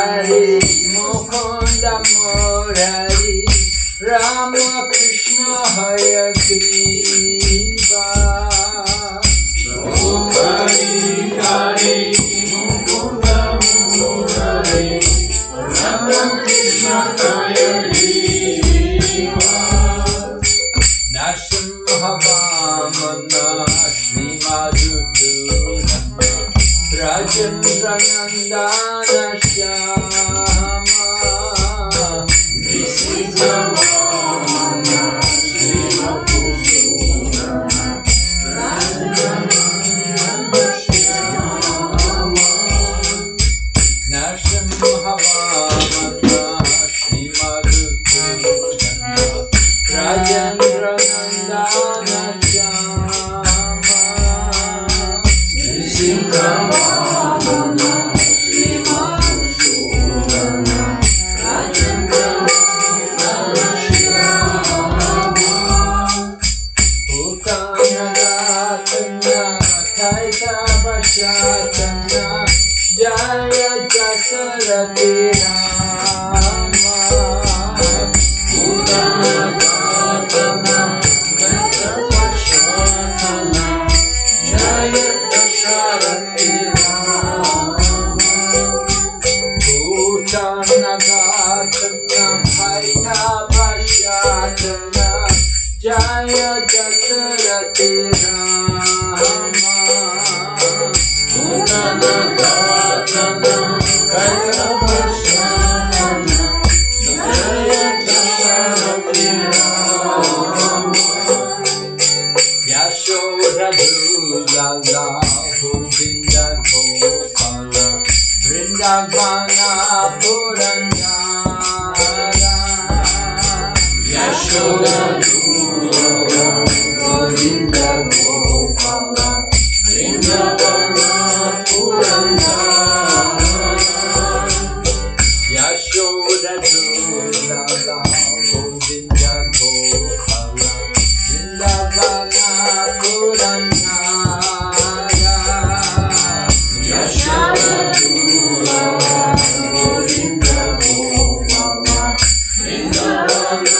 Hari Mukunda Murari Rama Krishna Hayagriva Hari Hari Mukunda Murari Rama Krishna Hayagriva Nasimhavamana Srimadudurana Rajendranandana Shyama Nasimhavamana Srimadudurana Rajendranandana Shyama Nasimhavamana Srimadudurana Rajendranandana Shyama Nasimhavamana Srimadudurana Rajendranandana Shyama Uttanagatana Kaitavashatana Jaya Jasarati Rama Uttanagatana Kaitavashatana Jaya Dasharati Uttanagatana Kaitavashatana Jaya Jasarati Rama Uttanagatana Kaitavashatana Jaya Dasharati Yashoda Dulala Govinda Gopala Vrindavana Purandara Yashoda Dulala Govinda Gopala Vrindavana Purandara Yashoda Dulala Govinda Gopala Vrindavana Purandara Yashoda Dulala Govinda Gopala Vrindavana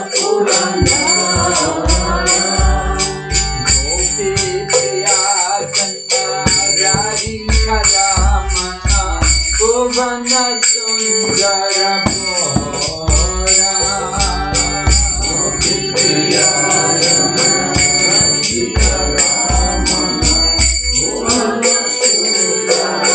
Purandara Gopi Priya Kanna Radhika Ramana Bhuvana Sundara Bhora Gopi Priya Kanna Radhika Ramana Bhuvana Sundara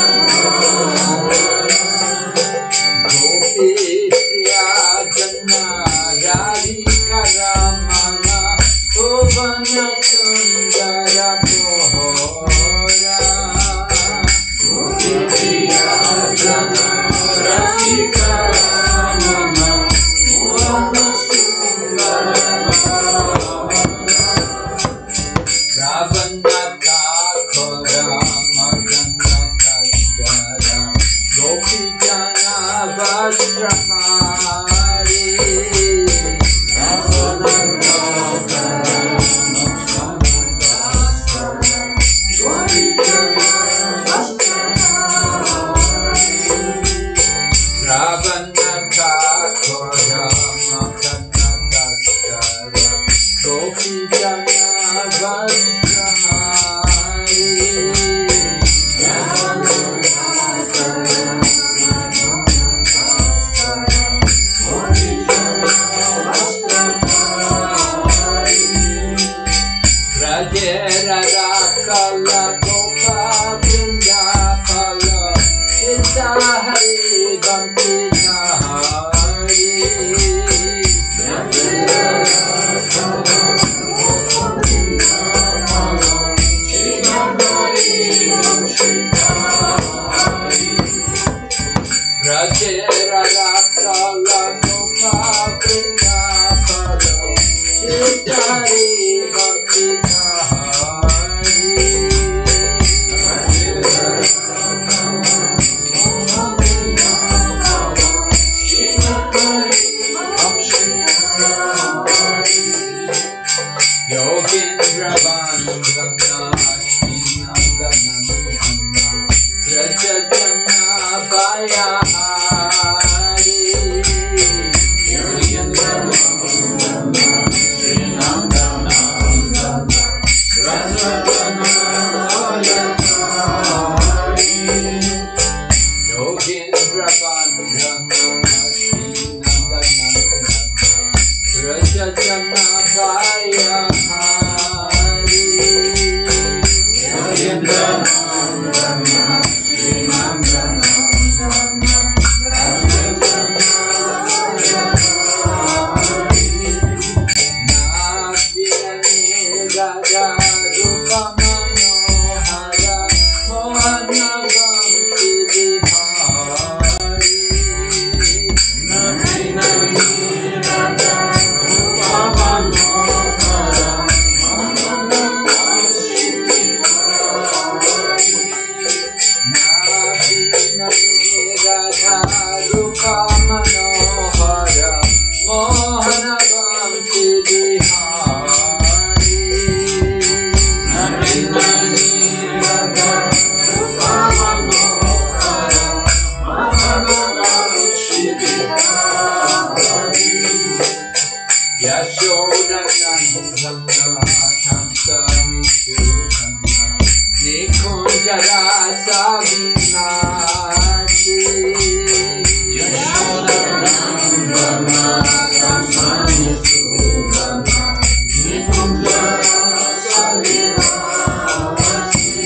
Gopi Priya Kanna Radhika Ramana Bhuvana Sundara Bhora Gopi Priya Kanna Radhika Ramana Bhuvana Sundara Ravanata Khora Magana Kashkara Gopi Jana Vajrahari Ravanata Khora Magana Kashkara Gopi Jana Vajrahari Rajera Rakala Gopa Vrindapala Sita Hari Bhakti Hari Rajera Rakala Gopa Vrindapala Sita Hari Bhakti Hari Yogindra Bandhana Srinandana Rajatana Baya Sukha Manohara Mohana Bhakti Bihari Nari Nari Radha Sukha Manohara Mohana Bhakti Bihari Yashoda Nandana Kansa Nishudana Nikunja Rasa Vinati Yashoda Nandana Kansa Nishudana Nikunja Rasa Vinati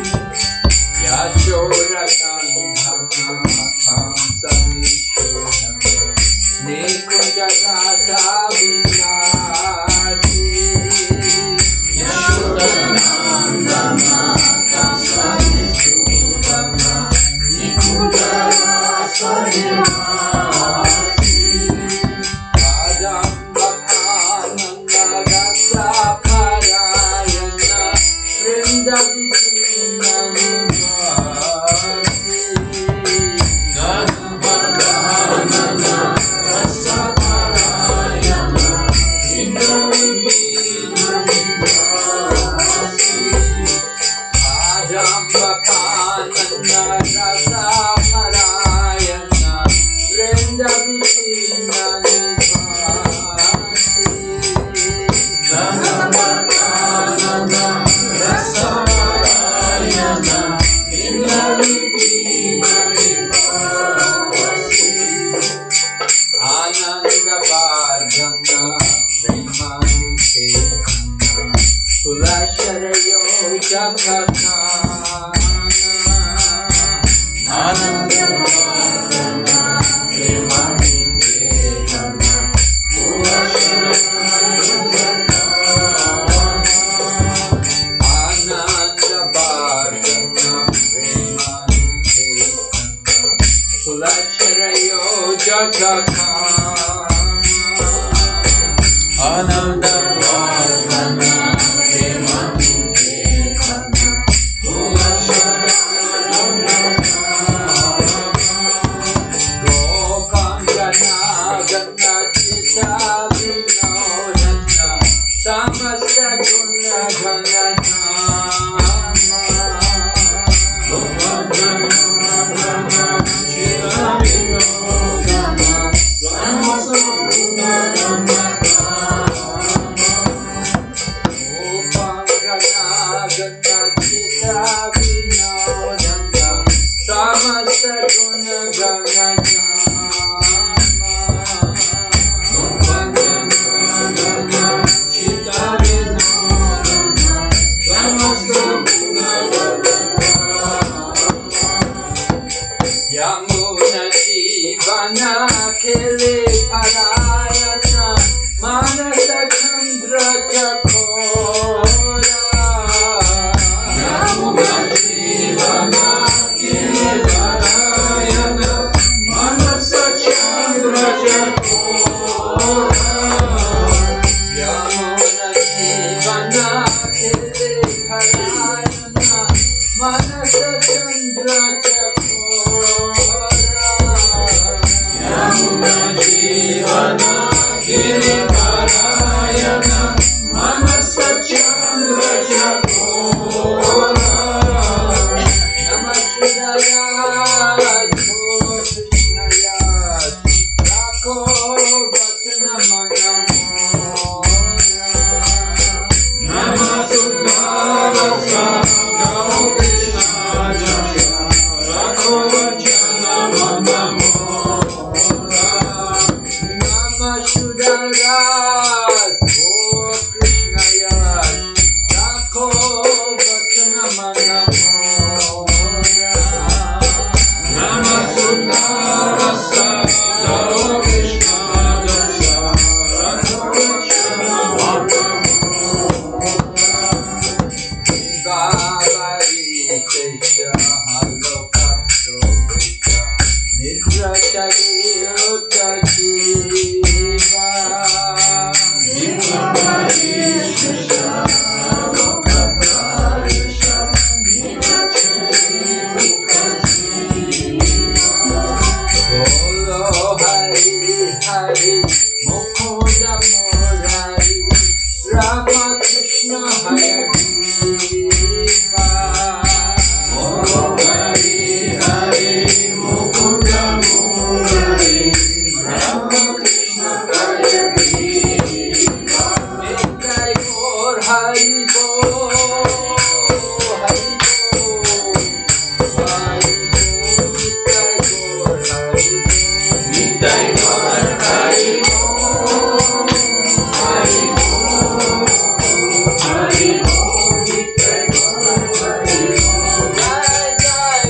Yashoda Nandana Kansa Nishudana Nikunja Rasa Vinati Yashoda Nandana Kansa Nishudana Nikunja Rasa Vinati Adambakananda Rasa Parayana Vrindavitina Nivasi Adambakananda Rasa Parayana Vrindavitina Nivasi Adambakananda Rasa Parayana Vrindavitina Nivasi Adambakananda Rasa Parayana Vrindavitina Nivasi Ananda Bhajana Premani Ketana Kulasharayo Jakakana Ananda Bhajana Premani Ketana Kulasharayo Jakakana Ananda Bhajana Premani Ketana Kulasharayo Jakakana Ananda Bhajana Premani Ketana Kulasharayo Jakakana Gopangana Gana Chita Vinodana Samasta Guna Gana Nama Gopangana Gana Chita Vinodana Samasta Guna Gana Gopangana Gana Chita Vinodana Samasta Guna Gana Yamuna Jivana Kili Parayana Manasa Chandra Chakora Yamuna Jivana Kili Parayana Manasa Chandra Chakora Yamuna Jivana Kili Parayana Manasa Chandra Yamuna Jivana Giri Parayana Manasa Chandra Chakora Namah Shivaya Krishnaya Rakho Vachana Manamora Namah Shivaya Krishna Jaya Rakho Vachana Manamora Namah Shivaya Krishnaya Rakho Vachana Manamora Namah Shivaya Krishna Jaya Rakho Vachana Manamora Babari Krishna Haloka Prokita Nidra Chariota Jiva Babari Krishna Haloka Prokita Nidra Chariota Jiva Nitai Gaur Hari Bol, Hari Bol, Hari Bol, Nitai Gaur Hari Bol. Jai Jai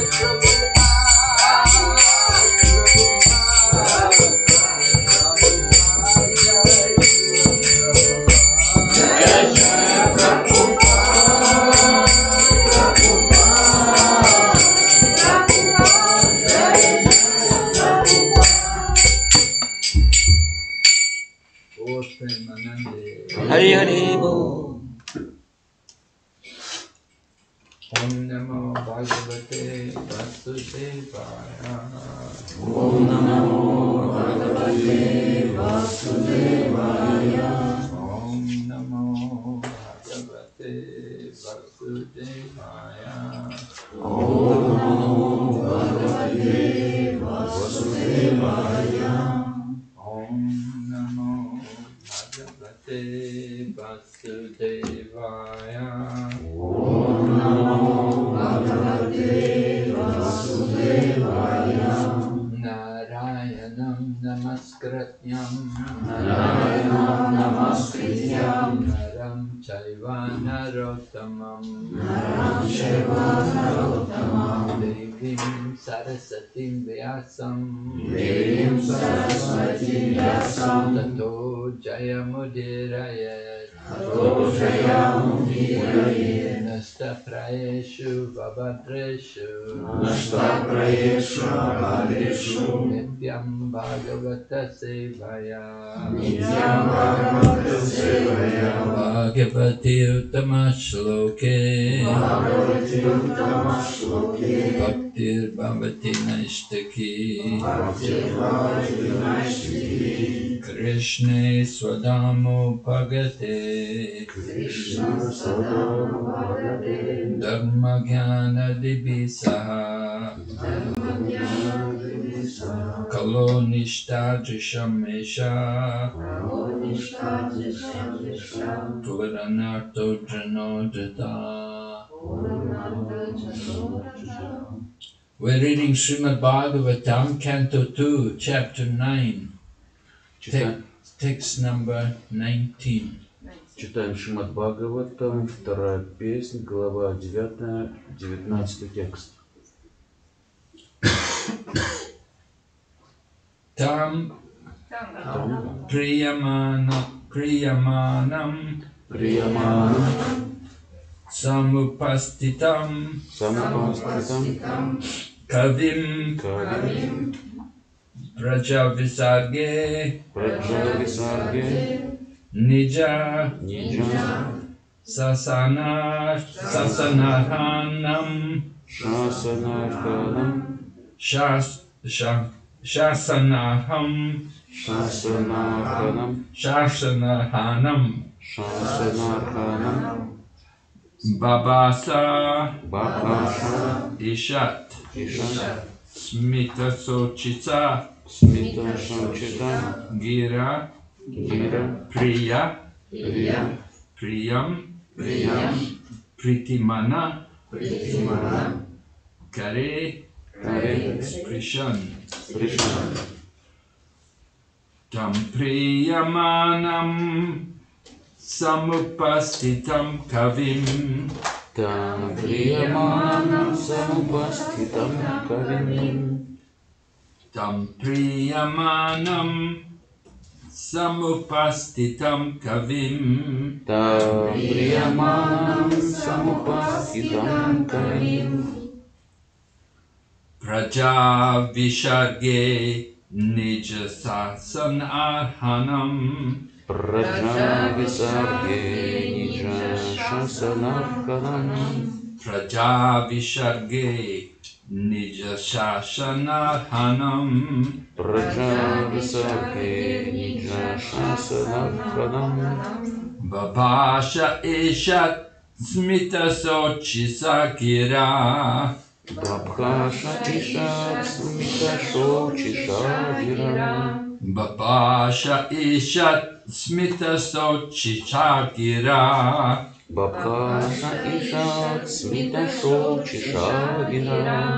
Hari Hari Bol. Om Namo Bhagavate Vasudevaya. Om Namo Bhagavate Vasudevaya. Om Namo Bhagavate Vasudevaya. Om Namo Bhagavate Vasudevaya. Om Namo Bhagavate Vasudevaya. Om Namo Bhagavate Vasudevaya. Narayanam Namaskrityam Narayanam Namaskrityam Naram Chaiva Narottamam Naram Chaiva Narottamam Devim Sarasatim Vyasam Devim Saraswatim Vyasam Tato Jayamudirayat Tato Jayamudirayat Nastaprayeshu Vabhadreshu Nastaprayeshu Vabhadreshu Nityam Bhagavata Sevaya Nityam Bhagavata Sevaya Bhagavati Uttama Shloke Bhagavati Uttama Shloke Bhaktir Bhavati Naishtaki Bhaktir Bhavati Naishtaki Krishna Swadamo Bhagate Krishna Sadama Bhagavate Dharma Jnana Divisaha Kalo Nishtadrisham Esha Puranarto Janodata. We're reading Srimad Bhagavatam, Canto 2, Chapter 9, text number 19. Читаем Шримад Бхагаватам, вторая песня, глава 9, 19 текст. Tam Priyamanam Samupastitam Kavim Prajavisarge Nija Sasanahanam Shasanahanam Babasa Ishat Smita Sochita Gira Priya Priyam Pritimana Kare Krishan Tam Priyamanam Samupastitam Kavim Tam Priyamanam Samupastitam Kavim Tam Priyamanam Samupastitam Kavim Tam Priyamanam Samupastitam Kavim Praja Visharge Nija Sasanarhanam Praja Visarge Nija Shasanarhanam Praja Visharge Nija Shasanarhanam Praja Visarge Nija Shasanarhanam Babasha Ishat Smita Sochisakira Babhasha Ishat Smita Shochishagira Babasha Ishat Smita Sochisakira Babhasha Ishat Smita Shochishagira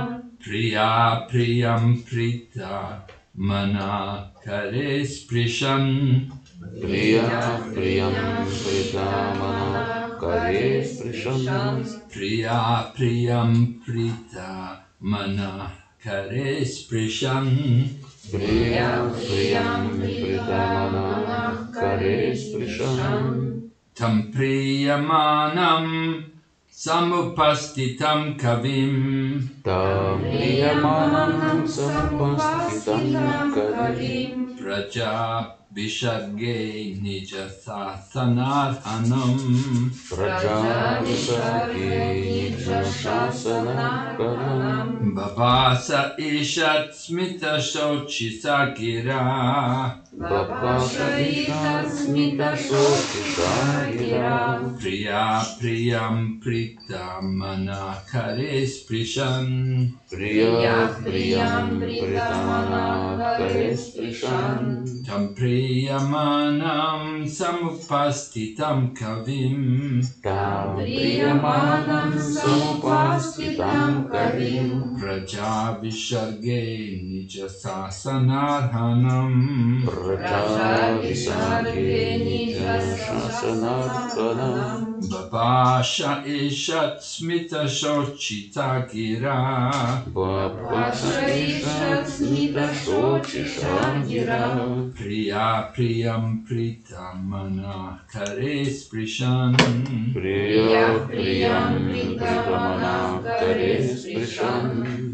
Priya Priyam Prita Mana Kare Sprishan. Priya Priyam Prita Mana Kare Sprishan. Priya Priyam Prita Mana Kare Sprishan. Priya Priyam Prita Mana Kare Sprishan. Tam Priyamanam Samupastitam Kavim. Tam Priyamanam Samupastitam Kavim. Praja Visharge Nija Sasanarhanam. Praja Visarge Nija Sasanarhanam. Babasa Ishat Smita Shochisagira. Babhasha Ishat Smita Shochisagira. Priya Priyam Prita Mana Kare Sprishan. Priya Priyam Prita Mana Kare Sprishan. Tam Priyamanam Samupastitam Kavim. Tam Priyamanam Samupastitam Kavim. Praja Visharge Nija Sasanarhanam. Praja Visarge Nija Sasanarhanam. Babasha Ishat Smita Shochitagira. Babhasha Ishat Smita Shochisagira. Priya Priyam Prita Mana Kare Sprishan. Priya Priyam Prita Mana Kare Sprishan.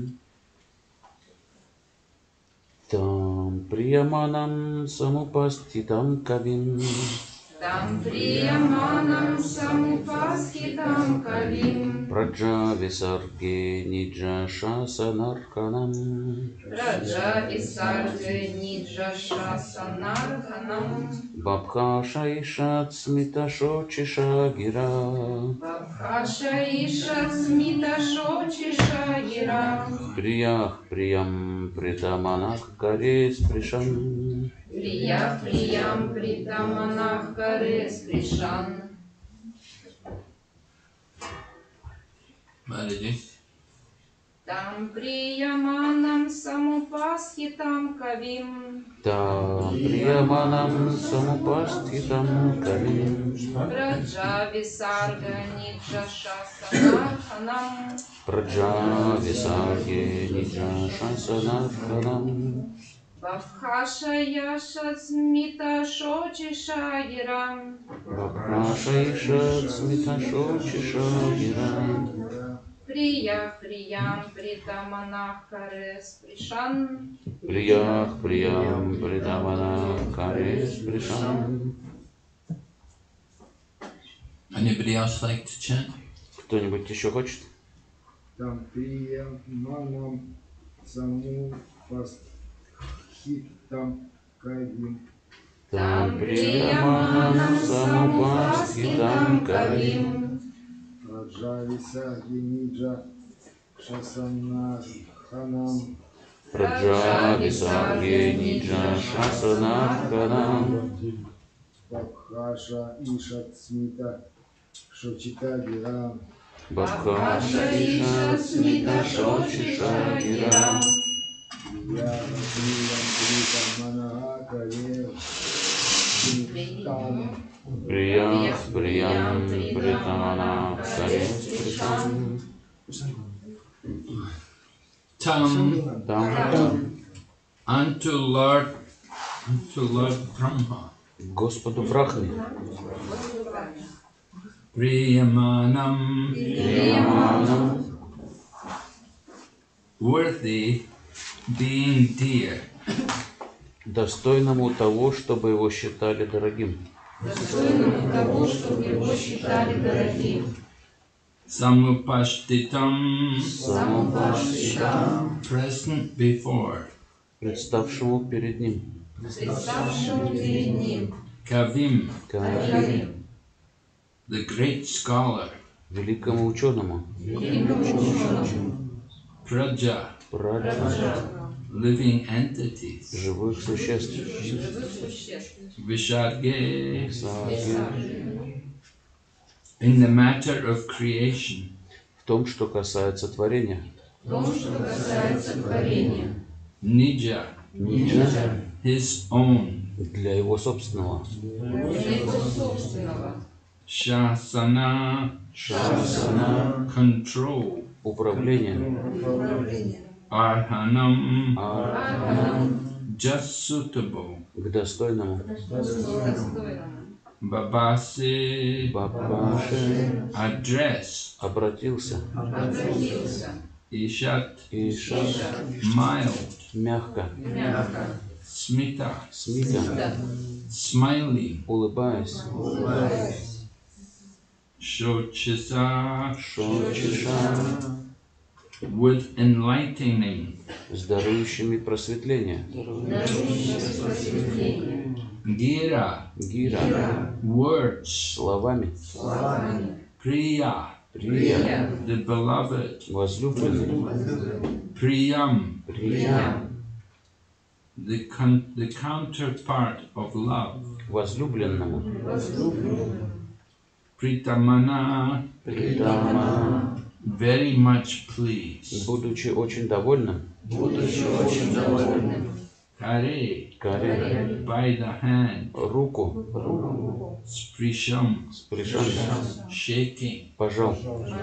Tam Priyamanam Samupastitam Kavim. Tam Priyamanam Samupastitam Kavim. Praja Visarge Nija Shasanarhanam. Praja Visarge Nija Shasanarhanam. Babhasha Ishat Smita Shochisagira. Babhasha Ishat Smita Shochisagira. Priya Priyam Prita Mana Kare Sprishan. Priya Priyam Prita Mana Kare Sprishan. Tam Priyamanam Samupastitam Kavim. Tam Priyamanam Samupastitam Kavim. Praja Visarga Nija Shasanarhanam. Praja Visarge Nija Shasanarhanam. Babhasha Yashat Smita Shochisagira. Babhasha Ishat Smita Shochisagira. Priya Priyam Prita Mana Kare Sprishan. Priya Priyam Prita Mana Kare Sprishan. Anybody else like to chant? Кто-нибудь еще хочет? Там Прияманам Самупастхитам Кавим. Там Прияманам Самупастхитам Кавим. Праджа Висарги Ниджа Шасанарханам. Праджа Висарги Ниджа Шасанарханам. Бабхаша Ишат Смита Шочитагирам. Бабхаша Ишат Смита Шочитагирам. Я Приям Прита Манахакаре Спритам. Приям Притамана Каре Спритам. Tam Там unto Lord Brahma. Господу Брахме. Priyamanam Прияманам. worthy being dear. Достойному того, чтобы его считали дорогим. Достойному того, чтобы его считали дорогим. Samupashtitam Самопаштитам. present before. Представшему перед ним. Представшему перед ним. Kavim, Кавим. the great scholar. Великому ученому. Praja, Праджа. living entities. Живых существ. Visharge, Саги. in the matter of creation. В том, что касается творения. В том, что касается творения. Nija, Ниджа his own. для его собственного. Для его собственного. Shasana, Шасана control. управление. Arhanam, Арханам just suitable. к достойному. Достойному. Babasi, Бабаши address. обратился. Обратился. Ishat, Иша mild. мягко. Мягко. Smita, Смита smiling. улыбаясь. Shochisa, Шочиша with enlightening. с дарующими просветление. Дарующее просветление. Gira, Гира words. словами. Словами. Priya, Прия the beloved. возлюбленный. Priyam, Прия the counterpart of love. возлюбленному. Pritamana, Притама very much pleased. будучи очень довольным. Будучи очень довольным. Kare, Каре by the hand. руку Sprisham, с пришам shaking. пожал.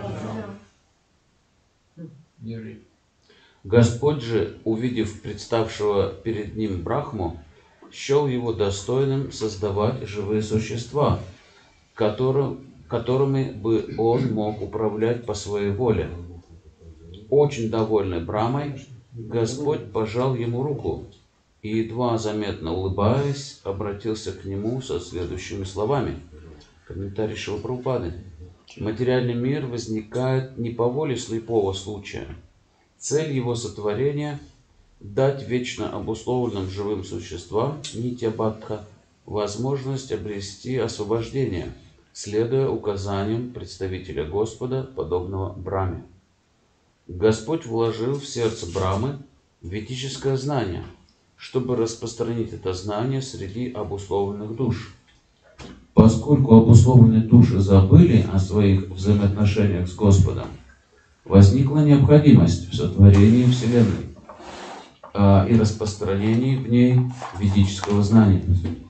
Yuri. Господь же, увидев представшего перед ним Брахму, счел его достойным создавать живые существа, которыми бы он мог управлять по своей воле. Очень довольный Брамой, Господь пожал ему руку и, едва заметно улыбаясь, обратился к нему со следующими словами. Комментарий Шрила Прабхупады. Материальный мир возникает не по воле слепого случая. Цель его сотворения – дать вечно обусловленным живым существам нитья-бадха возможность обрести освобождение, следуя указаниям представителя Господа, подобного Брахме. Господь вложил в сердце Брахмы ведическое знание, чтобы распространить это знание среди обусловленных душ. Поскольку обусловленные души забыли о своих взаимоотношениях с Господом, возникла необходимость в сотворении Вселенной и распространении в ней ведического знания.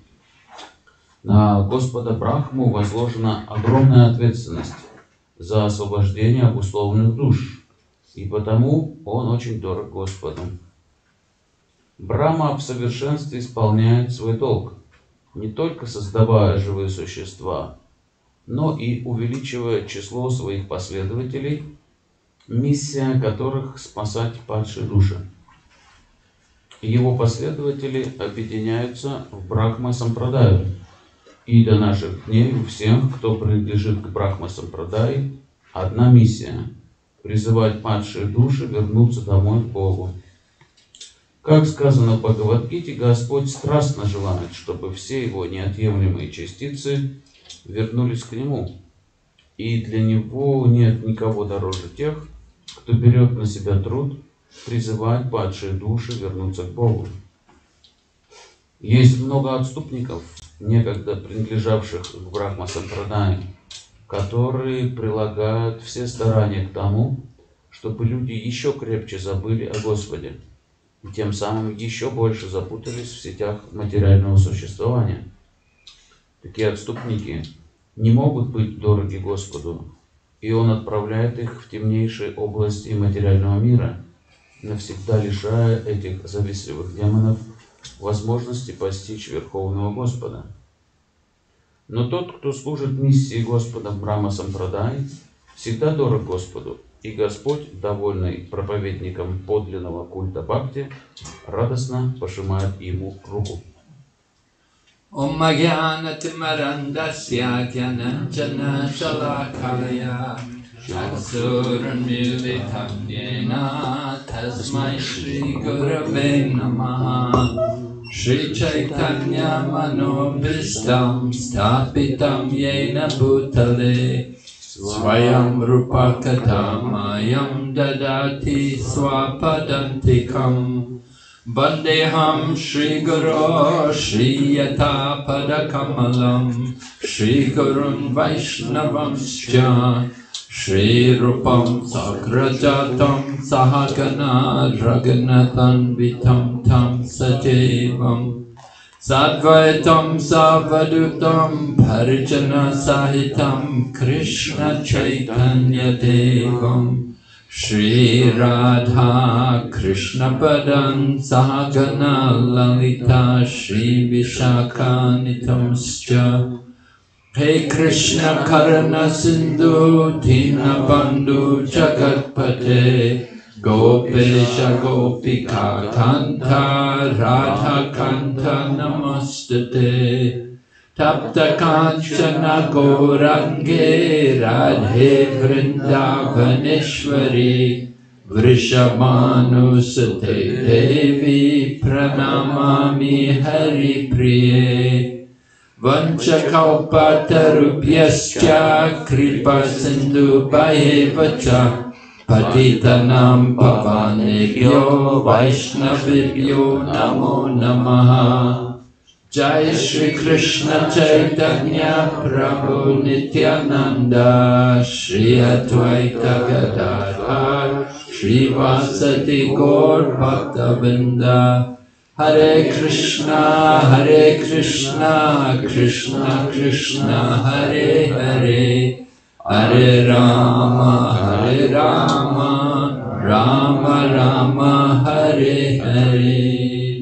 На Господа Брахму возложена огромная ответственность за освобождение обусловленных душ, и потому он очень дорог Господу. Брахма в совершенстве исполняет свой долг, не только создавая живые существа, но и увеличивая число своих последователей, миссия которых спасать падшие души. Его последователи объединяются в Брахма-сампрадаю, и до наших дней у всех, кто принадлежит к Брахма-сампрадае, одна миссия – призывать падшие души вернуться домой к Богу. Как сказано в Бхагавад-гите, Господь страстно желает, чтобы все его неотъемлемые частицы вернулись к Нему, и для Него нет никого дороже тех, кто берет на себя труд призывать падшие души вернуться к Богу. Есть много отступников, некогда принадлежавших к Брахма-сампрадае, которые прилагают все старания к тому, чтобы люди еще крепче забыли о Господе, и тем самым еще больше запутались в сетях материального существования. Такие отступники не могут быть дороги Господу, и Он отправляет их в темнейшие области материального мира, навсегда лишая этих завистливых демонов возможности постичь Верховного Господа. Но тот, кто служит миссии Господа в Брахма-сампрадай, всегда дорог Господу, и Господь, довольный проповедником подлинного культа Бхакти, радостно пожимает ему руку. Om Jnana-timirandasya Jnananjana Shalakaya Chaksuran Militam Yena Tasmai Shri Gurave Namaha Shri Chaitanya Manobhistam Stapitam Yena Bhutale Swayam Rupa Katamayam Dadati Swapadantikam Vandeham Shri Guru Shri Yata Padakamalam Shri Gurun Vaishnavamscha Shri Rupam Sagrajatam Sahagana Raghunathan Vitam Tam Sajevam Sadvaitam Savadutam Parijana Sahitam Krishna Chaitanya Devam Shri Radha Krishna Padam Sahagana Lalita Shri Vishakanitamscha Hey Krishna Karana Sindhu Dinabandhu Jagatpate Gopesha Gopika Kanta Radha Kanta Namastate Tapta Kanchana Gourange Radhe Vrindavaneshwari Vrishabhanusate Devi Pranamami Hari Priye Vanchakalpatarubhyascha kripa sindhu bhayevacha patitanam pavanebhyo vaishnavibhyo namo namaha. Jai Shri Krishna Chaitanya Prabhu Nityananda Shri Advaita Gadadhar Shri Vasati Gaur Bhaktavinda Hare Krishna, Krishna Krishna, Hare Hare, Hare Rama, Rama Rama, Hare Hare.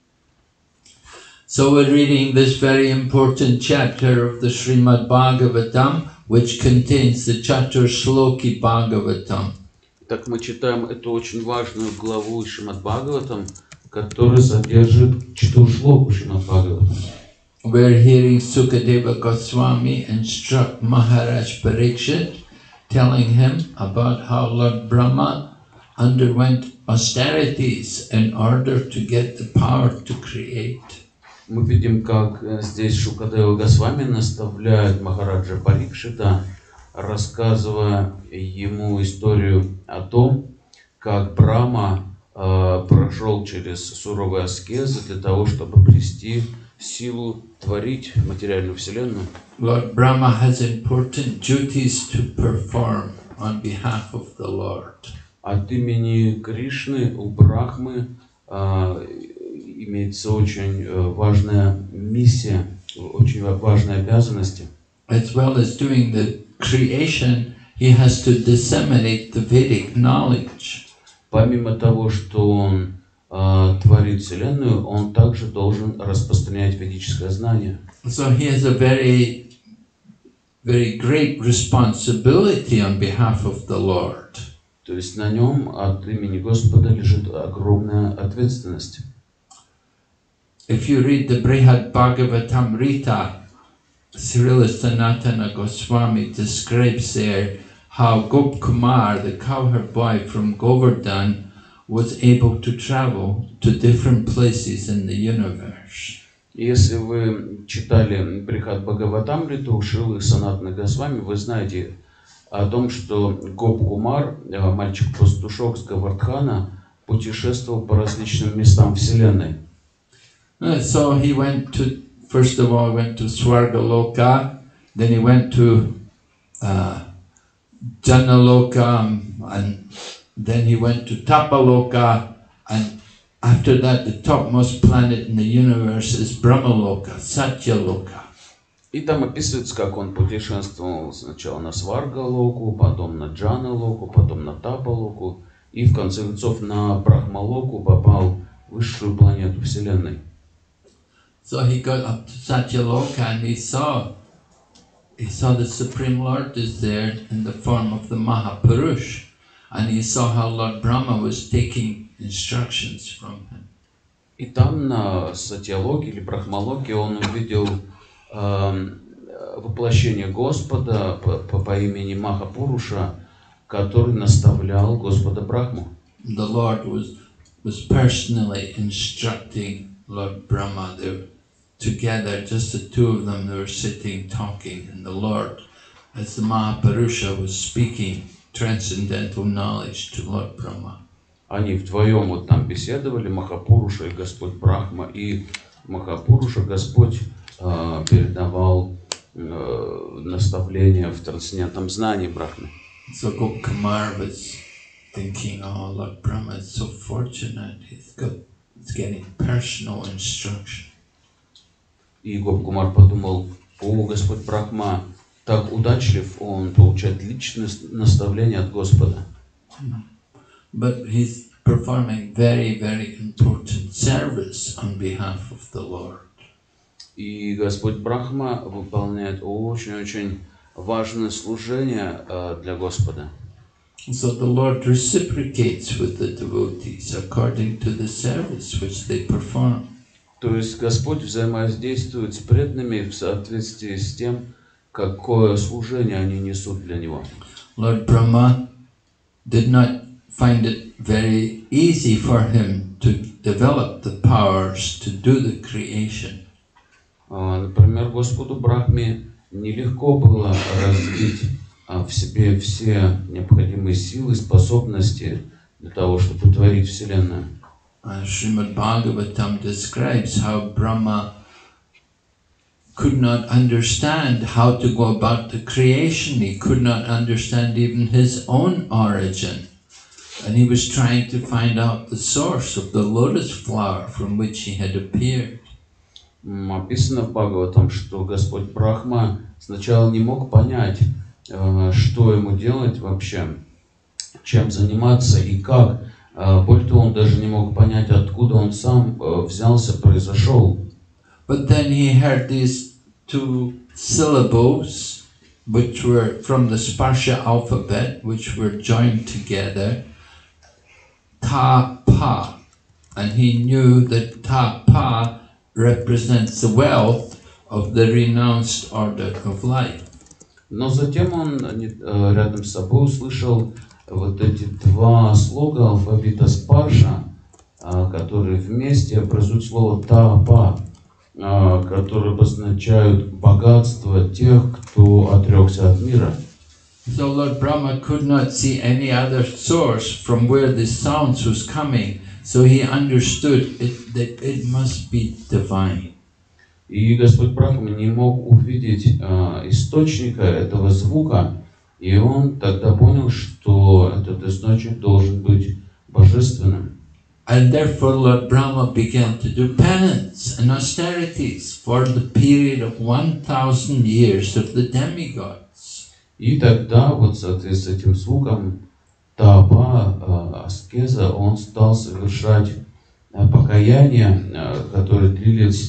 So we're reading this very important chapter of the Srimad Bhagavatam, which contains the Chatur Shloki Bhagavatam. Так мы читаем эту очень важную главу Шримад Бхагаватам, который содержит Чатуршлоку Шримад Бхагаватам. We're hearing Sukadeva Goswami instruct Maharaj Parikshit, telling him about how Lord Brahma underwent austerities in order to get the power to create. Мы видим, как здесь Шукадева Госвами наставляет Махараджа Парикшита, рассказывая ему историю о том, как Брахма прошел через суровые аскезы для того, чтобы обрести силу творить материальную вселенную. Lord Brahma has important duties to perform on behalf of the Lord. От имени Кришны у Брахмы имеется очень важная миссия, очень важные обязанности. As well as doing the creation, he has to disseminate the Vedic knowledge. Помимо того, что он творит вселенную, он также должен распространять ведическое знание. So he has a very great responsibility on behalf of the Lord. То есть на нем от имени Господа лежит огромная ответственность. If you read the Brihad Bhagavatamrita, Srila Sanatana Goswami describes there how Gop Kumar, the cowherd boy from Govardhan, was able to travel to different places in the universe. Если вы читали Брихад Бхагаватамриту Шрилы Санатана Госвами, вы знаете о том, что Гоп Кумар, мальчик-пастушок с Говардхана, путешествовал по различным местам Вселенной. So he went to, first of all, went to Swargaloka, then he went to Janaloka, and then he went to Tapaloka, and after that the topmost planet in the universe is Brahmaloka, Satyaloka. И там описывается, как он путешествовал сначала на Сваргалоку, потом на Джаналоку, потом на Тапалоку, и в конце концов на Брахмалоку попал в высшую планету Вселенной. So he got up to Satyaloka and he saw the Supreme Lord is there in the form of the Mahapurush, and he saw how Lord Brahma was taking instructions from him. И там на Сатьялоке или Брахмалоке он увидел воплощение Господа по имени Махапуруша, который наставлял Господа Брахму. The Lord was personally instructing Lord Brahma. They were together, just the two of them, they were sitting talking, and the Lord, as the Mahapurusha, was speaking transcendental knowledge to Lord Brahma. Они вдвоем вот там беседовали, Махапуруша и Господь Брахма, и Махапуруша Господь передавал наставления в трансцендентном знании Брахмы. So Gopkumar was thinking, oh, Lord Brahma is so fortunate, he's getting personal instruction. И Гопкумар подумал, о, Господь Брахма так удачлив, он получает личное наставление от Господа. But he's performing very, very important service on behalf of the Lord. И Господь Брахма выполняет очень-очень важное служение для Господа. So the Lord reciprocates with the devotees according to the service which they perform. То есть Господь взаимодействует с преданными в соответствии с тем, какое служение они несут для Него. Lord Brahma did not find it very easy for him to develop the powers to do the creation. Например, Господу Брахме нелегко было развить в себе все необходимые силы, способности для того, чтобы творить Вселенную. Srimad Bhagavatam describes how Brahma could not understand how to go about the creation. He could not understand even his own origin. And he was trying to find out the source of the lotus flower from which he had appeared. Описано в Бхагаватам, что Господь Брахма сначала не мог понять, что ему делать вообще, чем заниматься и как. Более того, он даже не мог понять, откуда он сам взялся, произошел. But then he heard these two syllables, which were from the Sparsha alphabet, which were joined together, Ta Pa, and he knew that Ta Pa represents the wealth of the renounced order of life. Но затем он рядом с собой услышал вот эти два слога алфавита Спарша, которые вместе образуют слово Та-Па, которые обозначают богатство тех, кто отрекся от мира. So Lord Brahma could not see any other source from where the sounds was coming, so he understood that it must be divine. И Господь Брахма не мог увидеть источника этого звука, и он тогда понял, что этот источник должен быть божественным. And therefore Lord Brahma began to do penance and austerities for the period of 1,000 years of the demigods. И тогда, вот в соответствии с этим звуком Тапа, аскеза, он стал совершать покаяние, которое длилось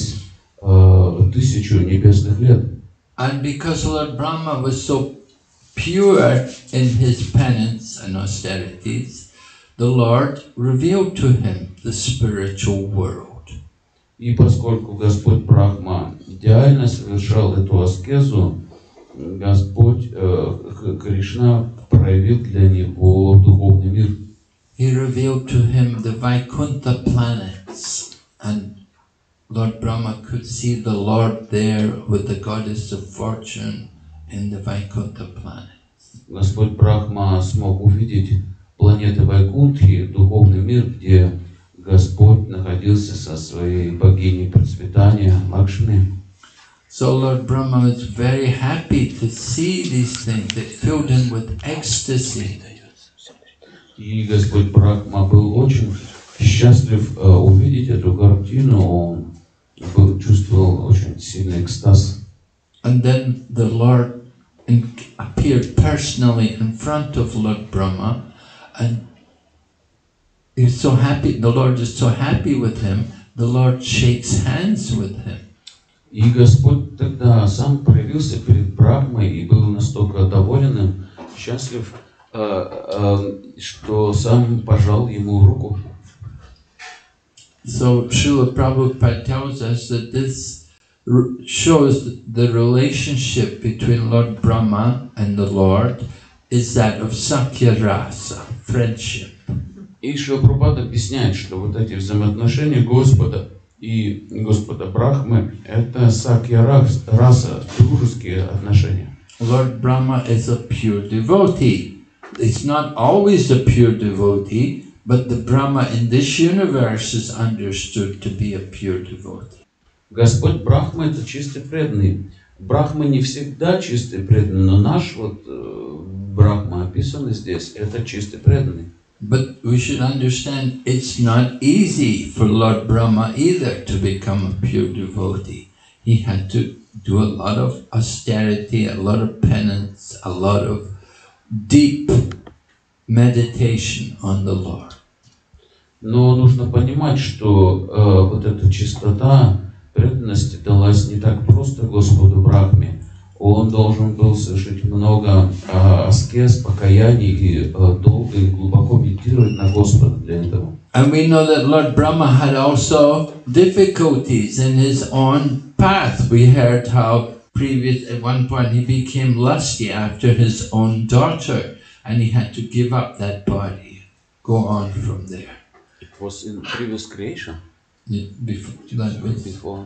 1000 небесных лет. And because Lord Brahma was so pure in his penance and austerities, the Lord revealed to him the spiritual world. И поскольку Господь Брахма идеально совершал эту аскезу, Господь Кришна проявил для него духовный мир. He revealed to him the Vaikuntha planets, and Lord Brahma could see the Lord there with the goddess of fortune in the Vaikuntha planets. Господь Брахма смог увидеть планеты Вайкунтхи, духовный мир, где Господь находился со своей богиней процветания Лакшми. So Lord Brahma was very happy to see these things. It filled him with ecstasy. И Господь Брахма был очень счастлив увидеть эту картину. Он чувствовал очень сильный экстаз. And then the Lord appeared personally in front of Lord Brahma, and he's so happy. The Lord is so happy with him. The Lord shakes hands with him. И Господь тогда сам проявился перед Брахмой и был настолько доволен им, счастлив, что сам пожал ему руку. So Srila Prabhupada tells us that this shows the relationship between Lord Brahma and the Lord is that of Sakya Rasa, friendship. И Шрила Прабхупада объясняет, что вот эти взаимоотношения Господа и Господа Брахмы — это Сакья Раса, дружеские отношения. Lord Brahma is a pure devotee. It's not always a pure devotee, but the Brahma in this universe is understood to be a pure devotee. Господь Брахма — это чистый преданный. Брахмы не всегда чистый преданный, но наш вот Брахма описанный здесь, это чистый преданный. But we should understand it's not easy for Lord Brahma either to become a pure devotee. He had to do a lot of austerity, a lot of penance, a lot of deep meditation on the Lord. Но нужно понимать, что вот эта чистота преданности далась не так просто Господу Брахме. Он должен был совершить много аскез, покаяний и долго и глубоко медитировать на Господа для этого. And we know that Lord Brahma had also difficulties in his own path. We heard how at one point he became lusty after his own daughter, and he had to give up that body, go on from there. It was in previous creation. Before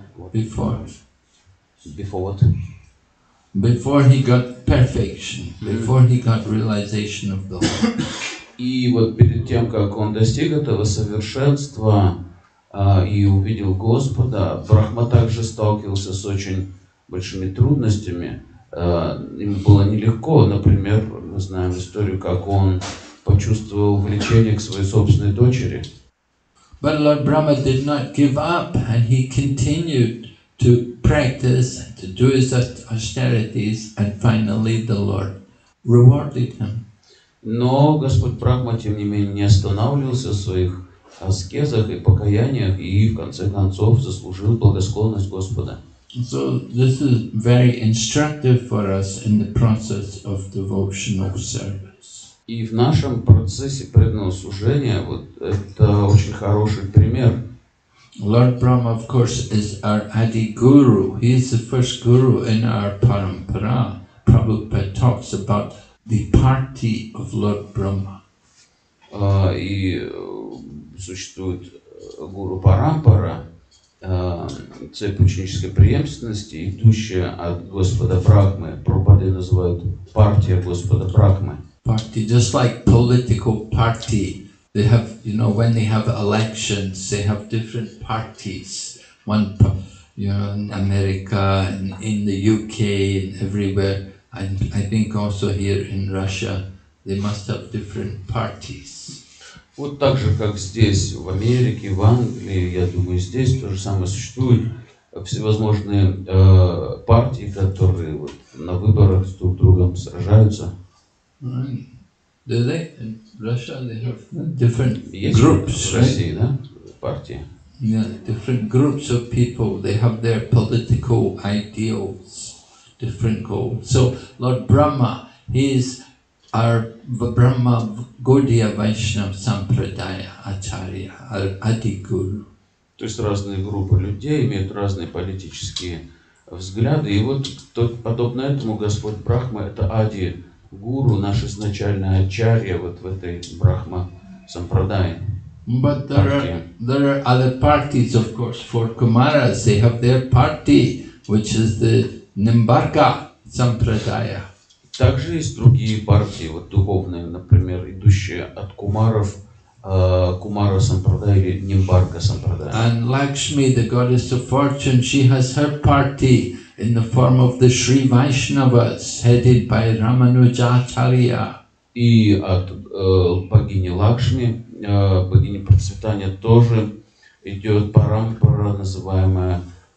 what? Before he got perfection, before he got realization of the Lord. И вот перед тем, как он достиг этого совершенства и увидел Господа, Брахма также сталкивался с очень большими трудностями. Ему было нелегко, например, мы знаем историю, как он почувствовал влечение к своей собственной дочери. But Lord Brahma did not give up, and he continued to practice, to do his austerities, and finally the Lord rewarded him. Но Господь Брахма, тем не менее, не останавливался в своих аскезах и покаяниях, и в конце концов заслужил благосклонность Господа. So this is very instructive for us in the process of devotional service. И в нашем процессе преданного служения вот это очень хороший пример. Lord Brahma, of course, is our Adi Guru. He is the first guru in our parampara. Prabhupada talks about the party of Lord Brahma. И существует гуру Парампара, цепь ученической преемственности, идущая от Господа Брахмы. Прабхупады называют партия Господа Брахмы. Party, just like political party. They have, when they have elections, they have different parties. One, in America, and in the UK, and everywhere. And I think also here in Russia, they must have different parties. Вот так же, как здесь, в Америке, в Англии, я думаю, здесь то же самое существует. Всевозможные партии, которые вот на выборах с друг другом сражаются. Do they? In Russia they have different Есть groups, в России, да, партии? Yeah, different groups of people. They have their political ideals, different goals. So Lord Brahma, he is our Brahma Gaudiya Vaishnava Sampradaya Acharya, our Adi Guru. То есть разные группы людей имеют разные политические взгляды. И вот подобно этому Господь Брахма — это Ади Гуру, наш изначальный ачарья вот в этой Брахма Сампрадае. But there are other parties, of course. For Kumaras, they have their party, which is the Nimbarka Sampradaya. Также есть другие партии, вот духовные, например, идущие от Кумаров, Кумара Сампрадая или Нимбарка Сампрадая. And Lakshmi, the goddess of fortune, she has her party in the form of the Sri Vaishnavas, headed by Ramanujacharya. И от богини Лакшми, богини процветания, тоже идет парампара, называемая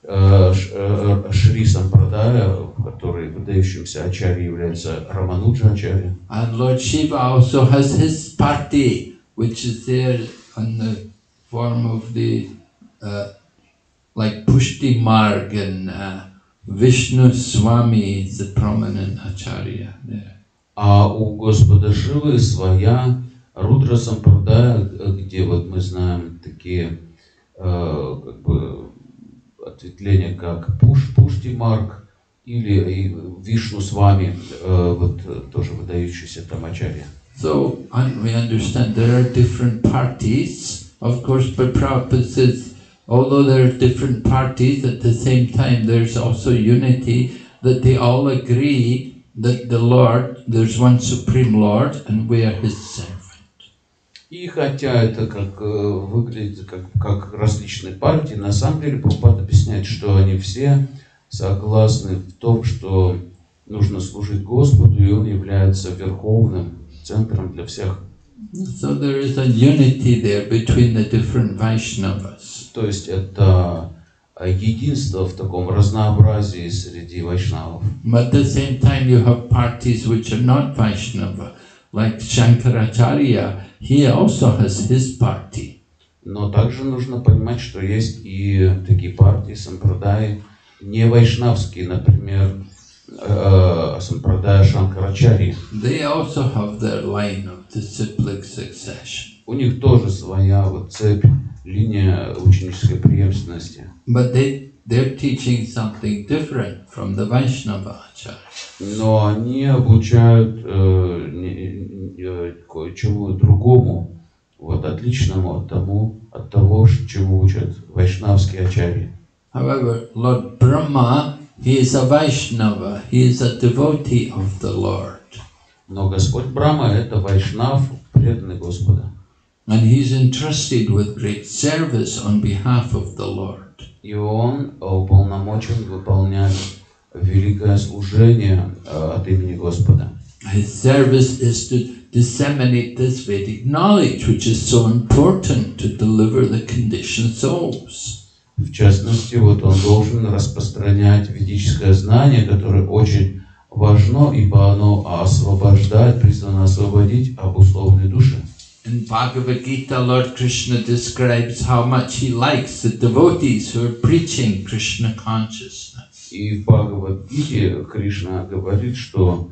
Шри Сампрадая, в которой выдающимся ачарьей является Рамануджа Ачарья. And Lord Shiva also has his party, which is there in the form of the like Pushti Marg, and Vishnu Swami is the prominent acharya there. А у Господа Шивы своя Рудра Сампрадая, где вот мы знаем такие как бы ответвления, как Пушти Марг или Вишну Свами, вот тоже выдающийся там ачарья. So we understand there are different parties, of course, but Prabhupada says, although there are different parties, at the same time there's also unity, that they all agree that the Lord, there's one Supreme Lord, and we are His servant. И хотя это как выглядит как различные партии, на самом деле Прабхупада объясняет, что они все согласны в том, что нужно служить Господу, и Он является верховным центром для всех. So there is a unity there between the different Vaishnavas. То есть это единство в таком разнообразии среди вайшнавов. But at the same time you have parties which are not Vaishnava, like Shankaracharya, he also has his party. Но также нужно понимать, что есть и такие партии, сампрадаи, не вайшнавские, например, сампрадая Шанкарачарьи. They also have their line of disciplic succession. У них тоже своя вот цепь, линия ученической преемственности. But they're teaching something different from the Vaishnava Acharya. Но они обучают кое-чему другому, вот отличному от того, чему учат вайшнавские ачарьи. However, Lord Brahma, he is a Vaishnava, he is a devotee of the Lord. Но Господь Брахма — это вайшнав, преданный Господа. And he's entrusted with great service on behalf of the Lord. И он уполномочен выполнять великое служение от имени Господа. His service is to disseminate this Vedic knowledge, which is so important to deliver the conditioned souls. В частности, вот он должен распространять ведическое знание, которое очень важно, ибо оно освобождает, призвано освободить обусловленные души. In Bhagavad Gita, Lord Krishna describes how much he likes the devotees who are preaching Krishna consciousness. И в Бхагавад-гите Кришна говорит, что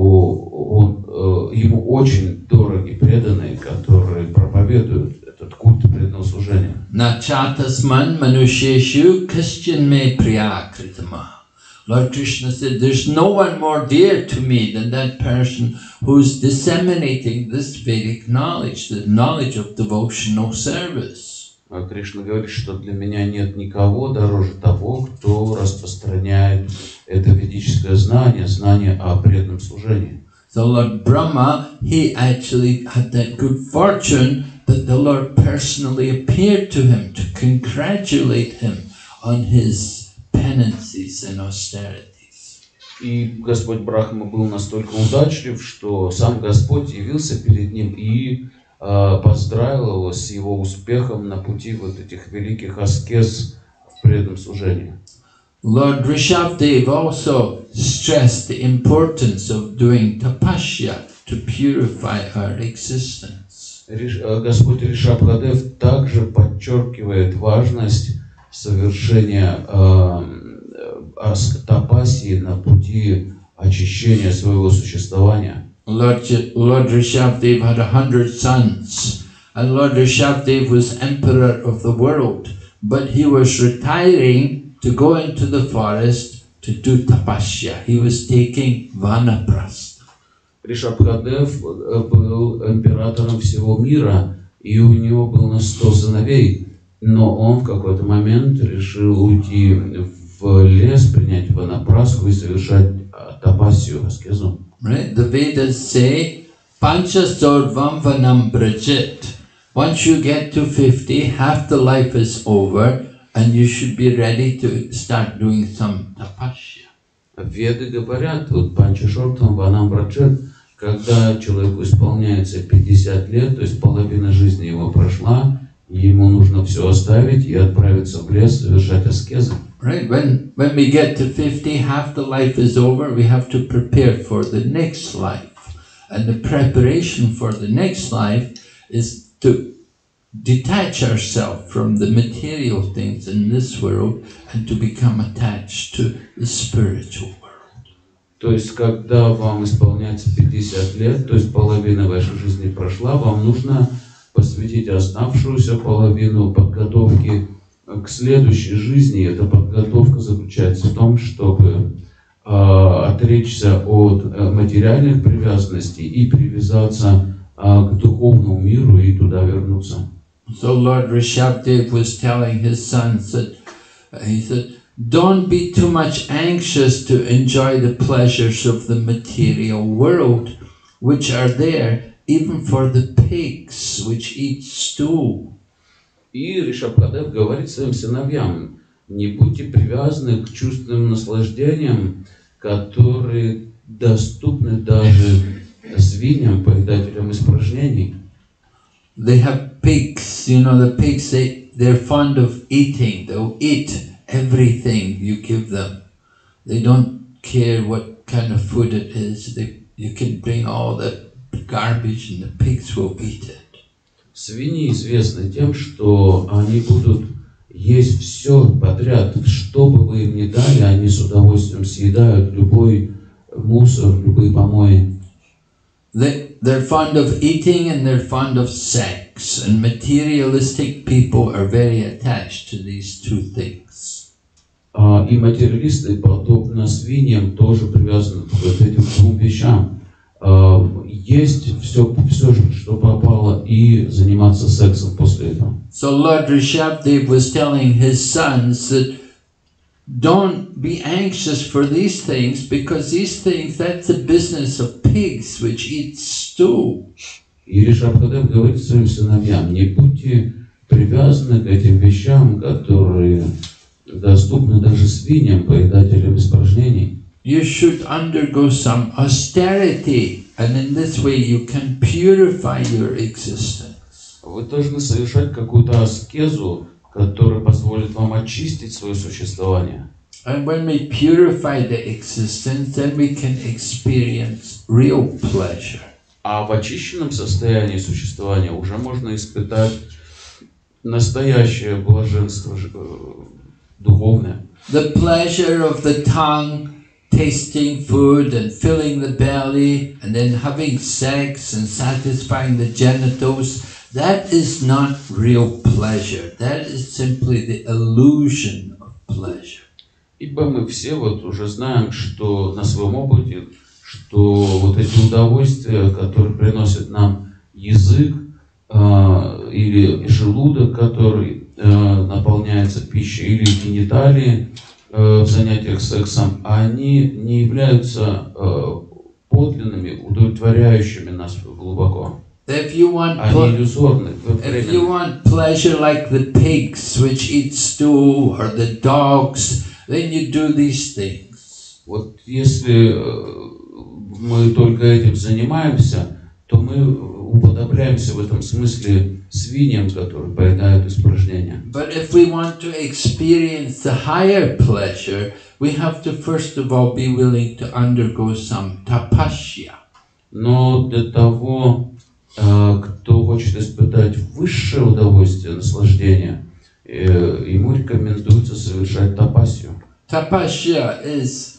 ему очень дороги преданные, которые проповедуют этот культ преданного служения. Nachatasman manusheshu Christian me priyakritama. Lord Krishna said, there's no one more dear to me than that person who's disseminating this Vedic knowledge, the knowledge of devotional service. Кришна говорит, что для меня нет никого дороже того, кто распространяет это ведическое знание, знание о преданном служении. So Lord Brahma, he actually had that good fortune that the Lord personally appeared to him to congratulate him on his penances and austerities. И Господь Брахма был настолько удачлив, что сам Господь явился перед ним и поздравил его с его успехом на пути вот этих великих аскез в преданном служении. Lord Rishabdev also stressed the importance of doing tapasya to purify our existence. Господь Ришабхадев также подчеркивает важность совершения тапасии на пути очищения своего существования. Lord Rishabdev had 100 sons, and Lord Rishabdev was emperor of the world, but he was retiring to go into the forest to do tapasya. He was taking vanaprastha. Ришабхадев был императором всего мира, и у него было 100 сыновей, но он в какой-то момент решил уйти в лес, принять ванапрастху и совершать тапасию, аскезу. Right? The Vedas say, Panchastorvam vanam brajit. Once you get to 50, half the life is over, and you should be ready to start doing some tapasya. Веды говорят, вот Панчашортам ванам браджет, когда человеку исполняется 50 лет, то есть половина жизни его прошла, ему нужно все оставить и отправиться в лес совершать аскезы. Right? When we get to 50, half the life is over, we have to prepare for the next life. And the preparation for the next life is to detach ourselves from the material things in this world and to become attached to the spiritual world. То есть, когда вам исполняется 50 лет, то есть половина вашей жизни прошла, вам нужно посвятить оставшуюся половину подготовки к следующей жизни. Эта подготовка заключается в том, чтобы отречься от материальных привязанностей и привязаться к духовному миру и туда вернуться. So Lord Rishabdev was telling his sons that he said, don't be too much anxious to enjoy the pleasures of the material world, which are there even for the pigs which eat stool. И Ришабхадев говорит своим сыновьям, Не будьте привязаны к чувственным наслаждениям, которые доступны даже свиньям, поедателям испражнений. They have pigs, you know, the pigs, they're fond of eating. They'll eat everything you give them. They don't care what kind of food it is. You can bring all the garbage and the pigs will eat it. Свиньи известны тем, что они будут есть все подряд. Что бы вы им ни дали, они с удовольствием съедают любой мусор, любые помои. They're fond of eating and they're fond of sex. And materialistic people are very attached to these two things. И материалисты, подобно свиньям, тоже привязаны к вот этим двум вещам. Есть все, что попало, и заниматься сексом после этого. So Lord Rishabdev was telling his sons that don't be anxious for these things, because these things, that's the business of pigs which eat stew. И Ришабхадев говорит своим сыновьям: не будьте привязаны к этим вещам, которые доступны даже свиньям, поедателям испражнений. You should undergo some austerity, and in this way you can purify your existence. Вы должны совершать какую-то аскезу, которая позволит вам очистить свое существование. And when we purify the existence, then we can experience real pleasure. А в очищенном состоянии существования уже можно испытать настоящее блаженство духовное. The pleasure of the tongue, tasting food and filling the belly, and then having sex and satisfying the genitals, that is not real pleasure. That is simply the illusion of pleasure. Ибо мы все вот уже знаем, что на своем опыте, что вот эти удовольствия, которые приносят нам язык или желудок, который наполняется пищей, или гениталии в занятиях сексом, они не являются подлинными, удовлетворяющими нас глубоко. If you want pleasure like the pigs which eat stew or the dogs, then you do these things. Вот если мы только этим занимаемся, то мы уподобляемся в этом смысле свиньям, которые поедают испражнения. But if we want to experience the higher pleasure, we have to first of all be willing to undergo some tapasya. Но для того, кто хочет испытать высшее удовольствие, наслаждение, ему рекомендуется совершать тапасию. Tapasya is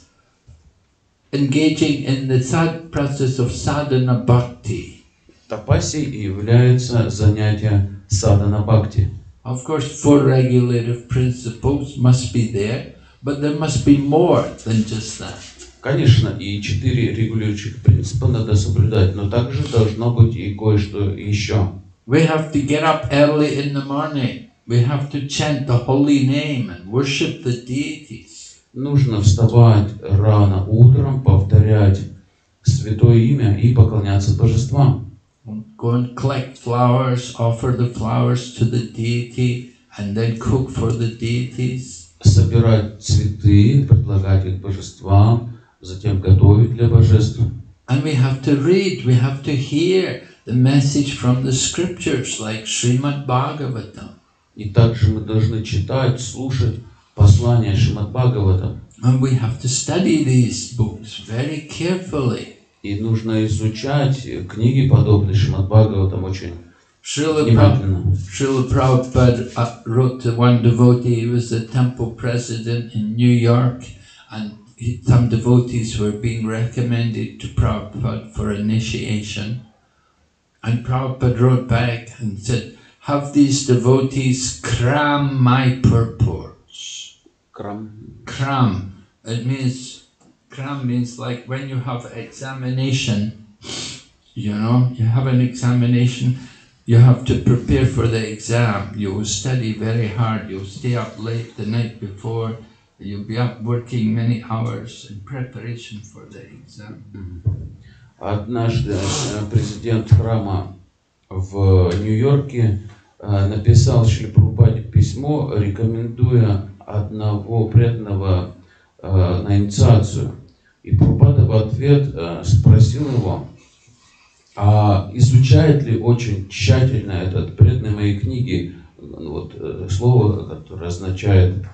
engaging in the process of sadhana bhakti. Тапасией является занятие садхана бхакти. Of course, 4 regulative principles must be there, but there must be more than just that. Конечно, и 4 регулирующих принципа надо соблюдать, но также должно быть и кое-что еще. We have to get up early in the morning. We have to chant the holy name and worship the deities. Нужно вставать рано утром, повторять святое имя и поклоняться божествам. Go and collect flowers, offer the flowers to the deity, and then cook for the deities. Собирать цветы, предлагать их божествам, затем готовить для божеств. And we have to read, we have to hear the message from the scriptures like Srimad Bhagavatam. И также мы должны читать, слушать послания Шримад Бхагавата. And we have to study these books very carefully. И нужно изучать книги, подобные Шримад Бхагаватам, очень внимательно. Srila Prabhupada wrote to one devotee. He was the temple president in New York, and some devotees were being recommended to Prabhupada for initiation. And Prabhupada wrote back and said, have these devotees cram my purports. Cram. It means, cram means like when you have examination, you know, you have an examination, you have to prepare for the exam. You will study very hard, you'll stay up late the night before, you'll be up working many hours in preparation for the exam. Однажды президент храма в Нью-Йорке написал Шриле Прабхупаде письмо, рекомендуя одного преданного на инициацию. И Прабхупада в ответ спросил его, а изучает ли очень тщательно этот преданный мои книги, вот слово, которое означает,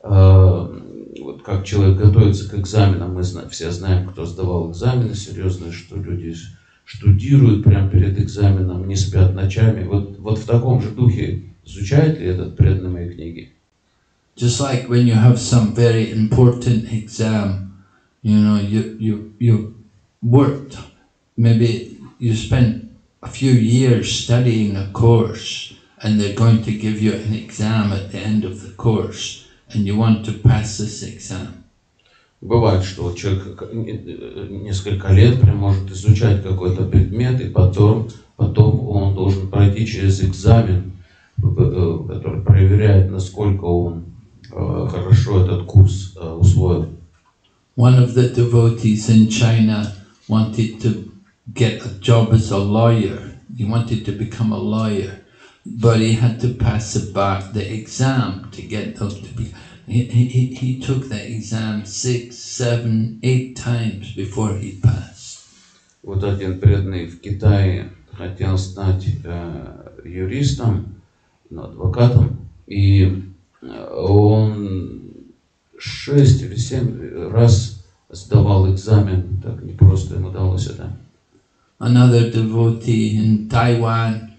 вот как человек готовится к экзаменам, мы все знаем, кто сдавал экзамены серьезные, что люди штудируют прямо перед экзаменом, не спят ночами. Вот в таком же духе изучает ли этот преданный мои книги? Just like when you have some very important exam, you know, you worked, maybe you spent a few years studying a course, and they're going to give you an exam at the end of the course, and you want to pass this exam. Бывает, что вот человек несколько лет прям может изучать какой-то предмет, и потом он должен пройти через экзамен, который проверяет, насколько он хорошо этот курс усвоил. One of the devotees in China wanted to get a job as a lawyer. He wanted to become a lawyer, but he had to pass the exam to get those to be. He took the exam 6, 7, 8 times before he passed. Вот один преданный в Китае хотел стать юристом, адвокатом, и он 6 или 7 раз сдавал экзамен, так не просто ему удалось это. Another devotee in Taiwan,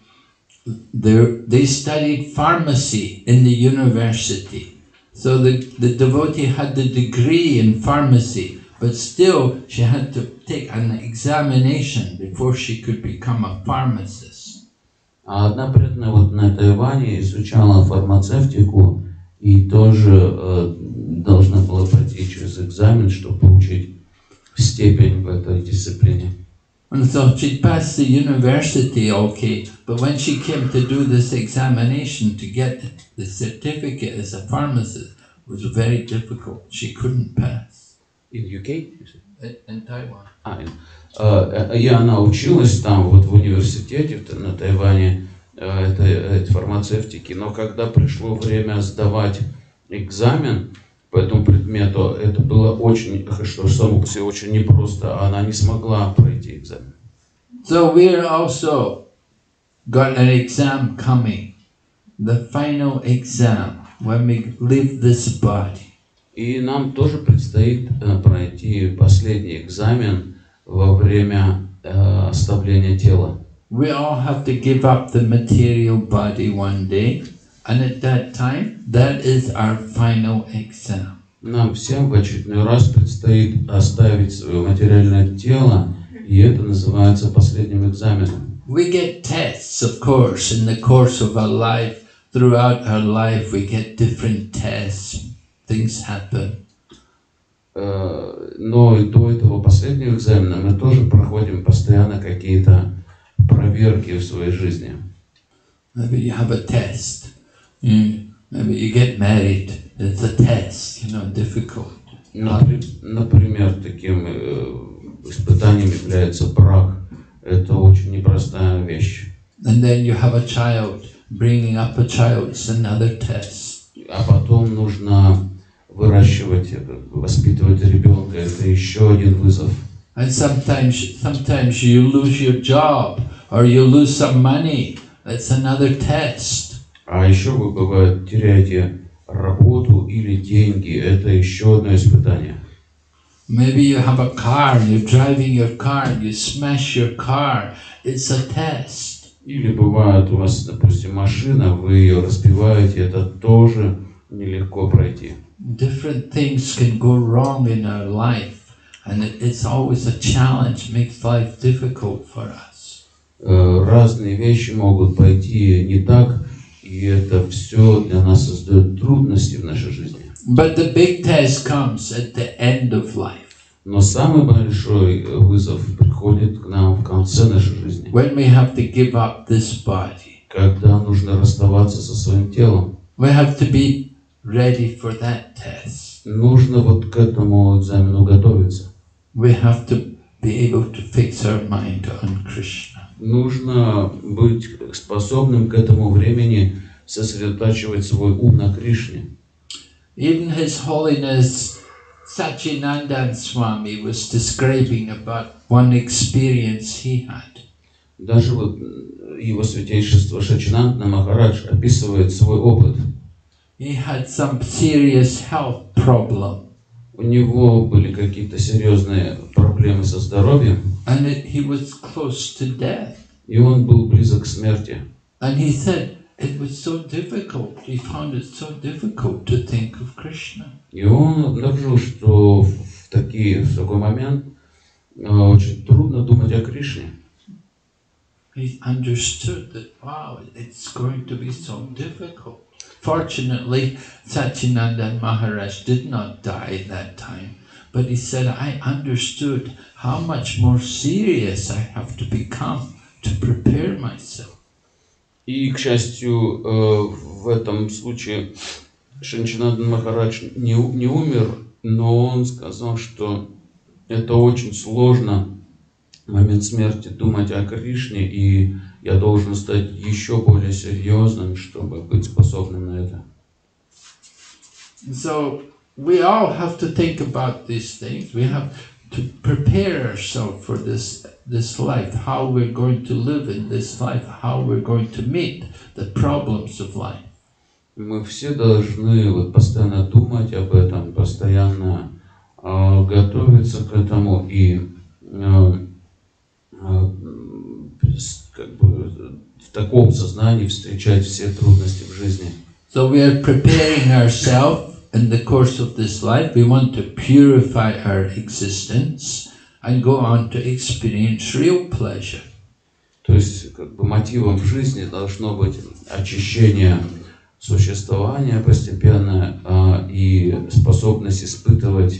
they studied pharmacy in the university. So the devotee had the degree in pharmacy, but still she had to take an examination before she could become a pharmacist. А одна преданная вот на Тайване изучала фармацевтику и тоже должна была пройти через экзамен, чтобы получить степень в этой дисциплине. And so she passed the university okay, but when she came to do this examination to get the certificate as a pharmacist, it was very difficult. She couldn't pass. In UK? In Taiwan. И она училась там, вот в университете на Тайване, этой фармацевтики, но когда пришло время сдавать экзамен по этому предмету, это было очень, что само по себе очень непросто, она не смогла пройти экзамен. So we're also got an exam coming, the final exam, when we leave this body. И нам тоже предстоит пройти последний экзамен во время оставления тела. We all have to give up the material body one day, and at that time, that is our final exam. Нам всем в очередной раз предстоит оставить свое материальное тело, и это называется последним экзаменом. We get tests, of course, in the course of our life. Throughout our life, we get different tests. Things happen. Но и до этого последнего экзамена мы тоже проходим постоянно какие-то проверки в своей жизни. Maybe you have a test. Maybe you get married. It's a test, difficult. Например, таким испытанием является брак. Это очень непростая вещь. And then you have a child. Bringing up a child is another test. А потом нужно выращивать, воспитывать ребенка. Это еще один вызов. And sometimes you lose your job or you lose some money. That's another test. А еще вы, бывает, теряете работу или деньги. Это еще одно испытание. Maybe you have a car, you're driving your car, you smash your car. It's a test. Или бывает у вас, допустим, машина, вы ее разбиваете, это тоже нелегко пройти. Different things can go wrong in our life, and it's always a challenge, makes life difficult for us. Разные вещи могут пойти не так, и это все для нас создает трудности в нашей жизни. But the big test comes at the end of life. Но самый большой вызов приходит к нам в конце нашей жизни. When we have to give up this body. Когда нужно расставаться со своим телом. We have to be ready for that test. Нужно вот к этому экзамену готовиться. We have to be able to fix our mind on Krishna. Нужно быть способным к этому времени сосредотачивать свой ум на Кришне. Even His Holiness Satchidananda Swami was describing about one experience he had. Даже вот его святейшество Шачинанда Махарадж описывает свой опыт. He had some serious health problem. У него были какие-то серьезные проблемы со здоровьем, And he was close to death. и он был близок к смерти. And he said it was so difficult. He found it so difficult to think of Krishna. И он обнаружил, что в такой момент очень трудно думать о Кришне. He understood that, wow, it's going to be so difficult. Fortunately, Satchidananda Maharaj did not die at that time. But he said, I understood how much more serious I have to become to prepare myself. И, к счастью, в этом случае Шачинанда Махарадж не умер, но он сказал, что это очень сложно в момент смерти думать о Кришне, и я должен стать еще более серьезным, чтобы быть способным на это. So we all have to think about these things. We have to prepare ourselves for this life, how we're going to live in this life, how we're going to meet the problems of life. Мы все должны постоянно думать об этом, постоянно готовиться к этому и в таком сознании встречать все трудности в жизни. So we are preparing ourselves in the course of this life. We want to purify our existence and go on to experience real pleasure. То есть, мотивом в жизни должно быть очищение существования постепенно и способность испытывать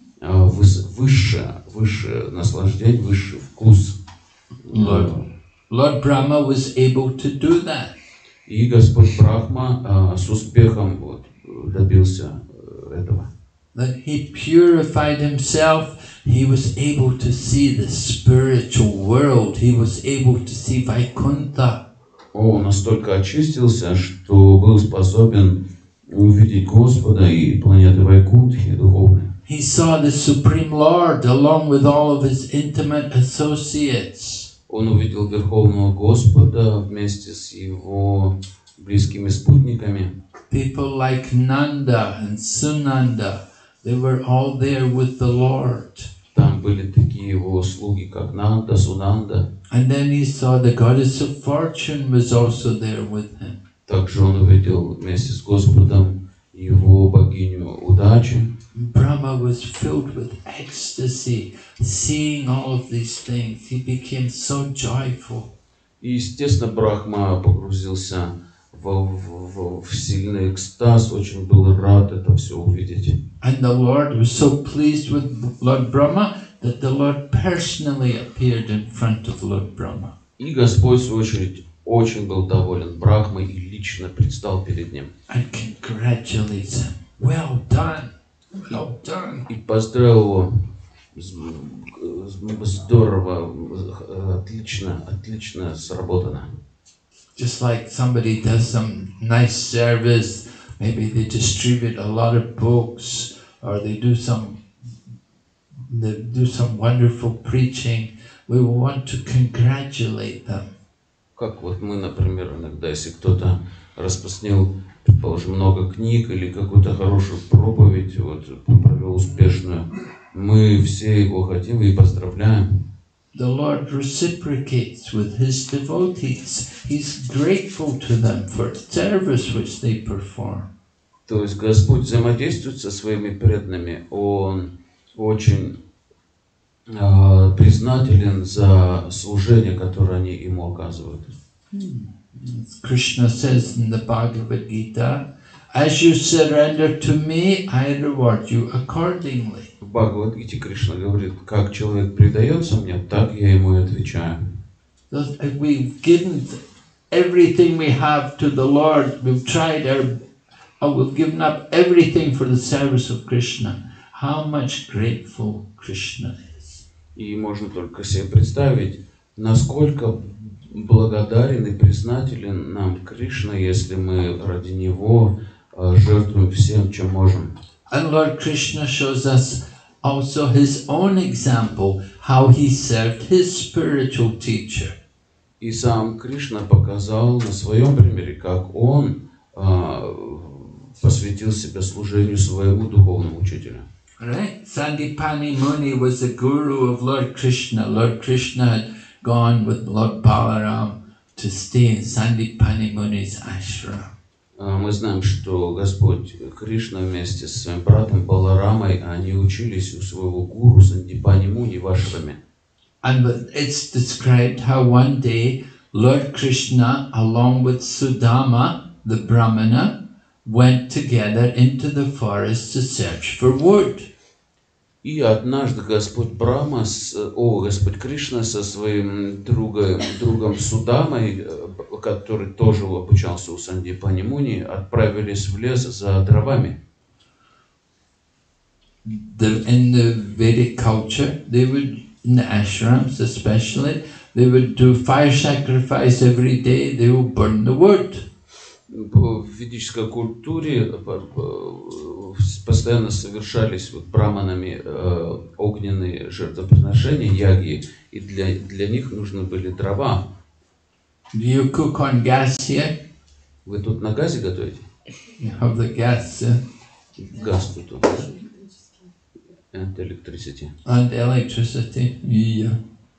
высшее наслаждение, высший вкус. Lord Brahma was able to do that. И Господь Брахма с успехом добился этого. That he purified himself, he was able to see the spiritual world, he was able to see Vaikuntha. Он настолько очистился, что был способен увидеть Господа и планеты Вайкунтхи духовные. He saw the Supreme Lord along with all of his intimate associates. Он увидел Верховного Господа вместе с его близкими спутниками. People like Nanda and Sunanda, they were all there with the Lord. Там были такие его слуги, как Нанда, Сунанда. And then he saw the goddess of fortune was also there with him. Также он увидел вместе с Господом его богиню удачи. Brahma was filled with ecstasy, seeing all of these things. He became so joyful. И, естественно, Брахма погрузился в сильный экстаз, очень был рад это все увидеть. And the Lord was so pleased with Lord Brahma that the Lord personally appeared in front of Lord Brahma. И Господь, в свою очередь, очень был доволен Брахмой и лично предстал перед ним. And congratulates him. Well done. Well done. И поздравил его. Здорово, отлично сработано. Just like somebody does some nice service, maybe they distribute a lot of books, or they do some wonderful preaching. We want to congratulate them. Как мы, например, иногда, если кто-то распространил, предположим, много книг или какую-то хорошую проповедь, провел успешную, мы все его хотим и поздравляем. The Lord reciprocates with His devotees. He's grateful to them for service which they perform. То есть Господь взаимодействует со своими преданными. Он очень признателен за служение, которое они ему оказывают. Krishna says in the Bhagavad Gita, as you surrender to me, I reward you accordingly. В Бхагавад-гите Кришна говорит, как человек предается мне, так я ему и отвечаю. We've given everything we have to the Lord. We've tried we've given up everything for the service of Krishna. How much grateful Krishna is. И можно только себе представить, насколько благодарен и признателен нам Кришна, если мы ради него жертвуем всем, чем можем. And Lord Krishna shows us also his own example, how he served his spiritual teacher. И сам Кришна показал на своем примере, как он посвятил себя служению своему духовному учителю. Right? Sandipani Muni was the guru of Lord Krishna. Lord Krishna had gone with Lord Balaram to stay in Sandipani Muni's ashram. Мы знаем, что Господь Кришна вместе со своим братом Баларамой, они учились у своего гуру Сандипани Муни в ашраме. And it's described how one day Lord Krishna, along with Sudama, the Brahmana, went together into the forest to search for wood. И однажды Господь Кришна со своим другом Судамой, который тоже обучался у Сандипани Муни, отправились в лес за дровами. In the Vedic culture, they would, in the ashrams especially, they would do fire sacrifice every day, they would burn the wood. В ведической культуре постоянно совершались браманами огненные жертвоприношения, яги, и для них нужны были дрова. Do you cook on gas here? Вы тут на газе готовите? You have the gas, Газ тут. And electricity. And electricity, yeah.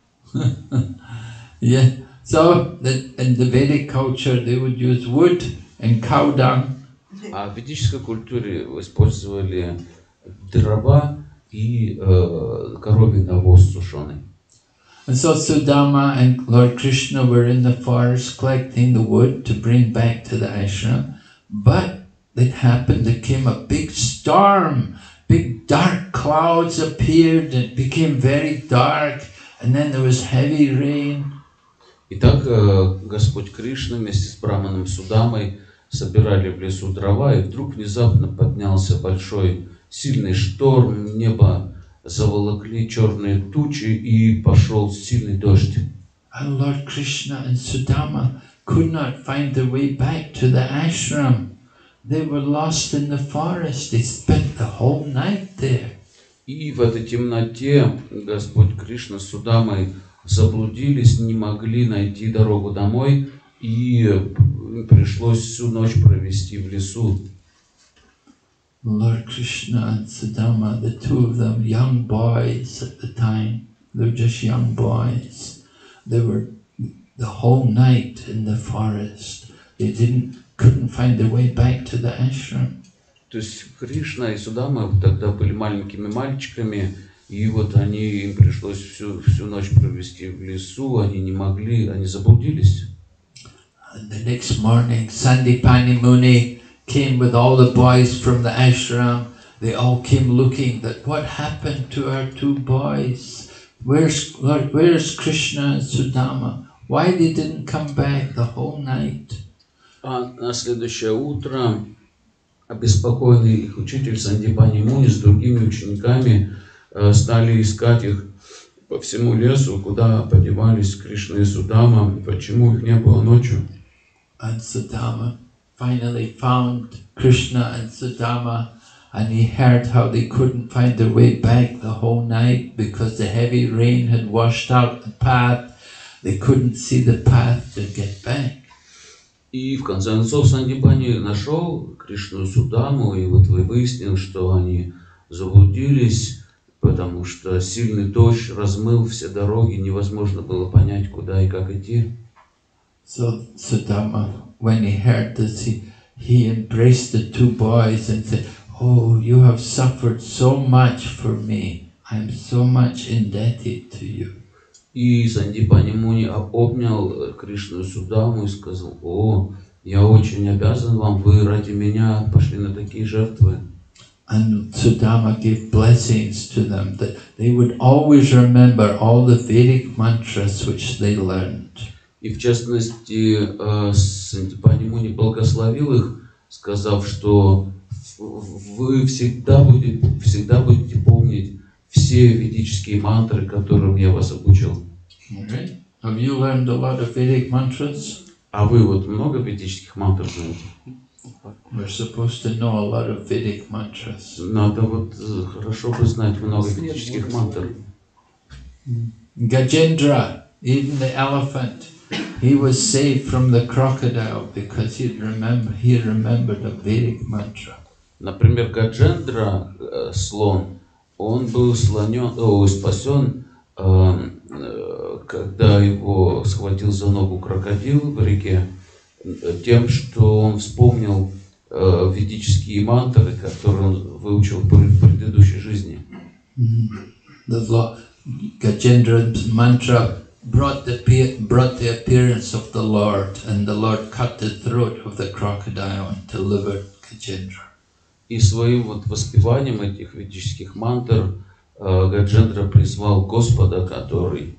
Yeah. So, in the Vedic culture, they would use wood and cow dung. А в ведической культуре использовали дрова и коровий навоз сушеный. And so Sudama and Lord Krishna were in the forest collecting the wood to bring back to the ashram. But it happened, there came a big storm. Big dark clouds appeared, it became very dark, and then there was heavy rain. Итак, Господь Кришна вместе с Браманом Судамой собирали в лесу дрова, и вдруг внезапно поднялся большой сильный шторм, небо заволокли черные тучи, и пошел сильный дождь. And Lord Krishna and Sudama could not find their way back to the ashram. They were lost in the forest. They spent the whole night there. И в этой темноте Господь Кришна с Судамой заблудились, не могли найти дорогу домой, и пришлось всю ночь провести в лесу. Lord Krishna and Sudama, the two of them, young boys at the time, they were just young boys. They were the whole night in the forest. They couldn't find their way back to the ashram. То есть Кришна и Судама тогда были маленькими мальчиками, и вот им пришлось всю ночь провести в лесу, они заблудились. And the next morning, Sandipani Muni came with all the boys from the ashram. They all came looking that what happened to our two boys? Where's Krishna and Sudama? Why they didn't come back the whole night? А на следующее утро обеспокоенный их учитель Сандипани Муни с другими учениками стали искать их по всему лесу, куда подевались Кришна и Судама, почему их не было ночью. And Sudama finally found Krishna and Sudama, and he heard how they couldn't find their way back the whole night because the heavy rain had washed out the path. They couldn't see the path to get back. И в конце концов Сандипани нашел Кришну и Судаму, и выяснил, что они заблудились, потому что сильный дождь размыл все дороги, невозможно было понять, куда и как идти. So Sudama, when he heard this, he embraced the two boys and said, "Oh, you have suffered so much for me. I am so much indebted to you." И Сандипани Муни обнял Кришну и Судаму и сказал: «О, я очень обязан вам, вы ради меня пошли на такие жертвы». And Sudama gave blessings to them that they would always remember all the Vedic mantras which they learned. И в частности, Сандипани Муни благословил их, сказав, что вы всегда будете помнить все ведические мантры, которым я вас обучил. Okay. Have you learned a lot of Vedic mantras? А вы много ведических мантр знаете? We're supposed to know a lot of Vedic mantras. Надо вот хорошо бы знать много ведических мантр. Gajendra, even the elephant, he was saved from the crocodile because he remembered a Vedic mantra. Например, Гаджендра, слон, он был спасен, когда его схватил за ногу крокодил в реке, тем, что он вспомнил ведические мантры, которые он выучил в предыдущей жизни. Gajendra's mantra brought the appearance of the Lord, and the Lord cut the throat of the crocodile and delivered Gajendra. И своим вот воспеванием этих ведических мантр Гаджендра призвал Господа, который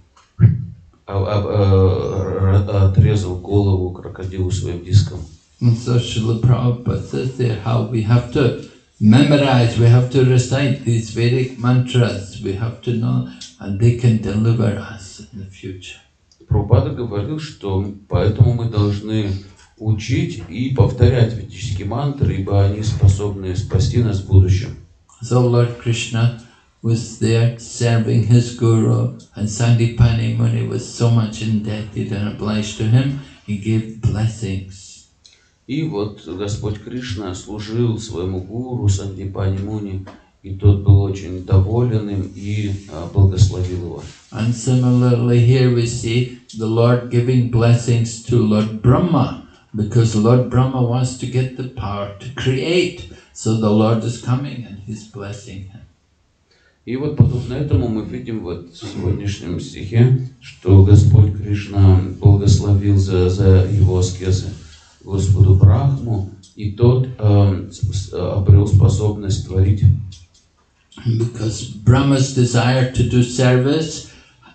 отрезал голову крокодилу своим диском. And so Srila Prabhupada says there how we have to memorize, we have to recite these Vedic mantras, we have to know, and they can deliver us in the future. Прабхупада говорил, что поэтому мы должны учить и повторять ведические мантры, ибо они способны спасти нас в будущем. So Lord Krishna was there serving his guru, and Sandipani Muni was so much indebted and obliged to him, he gave blessings. И вот Господь Кришна служил своему гуру Сандипани Муни, и тот был очень доволен им и благословил его. And similarly here we see the Lord giving blessings to Lord Brahma, because Lord Brahma wants to get the power to create. So the Lord is coming and he's blessing him. И вот подобно этому мы видим вот в сегодняшнем стихе, что Господь Кришна благословил за его аскезы Господу Брахму, и тот обрел способность творить. Because Brahma's desire to do service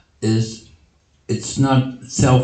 it's not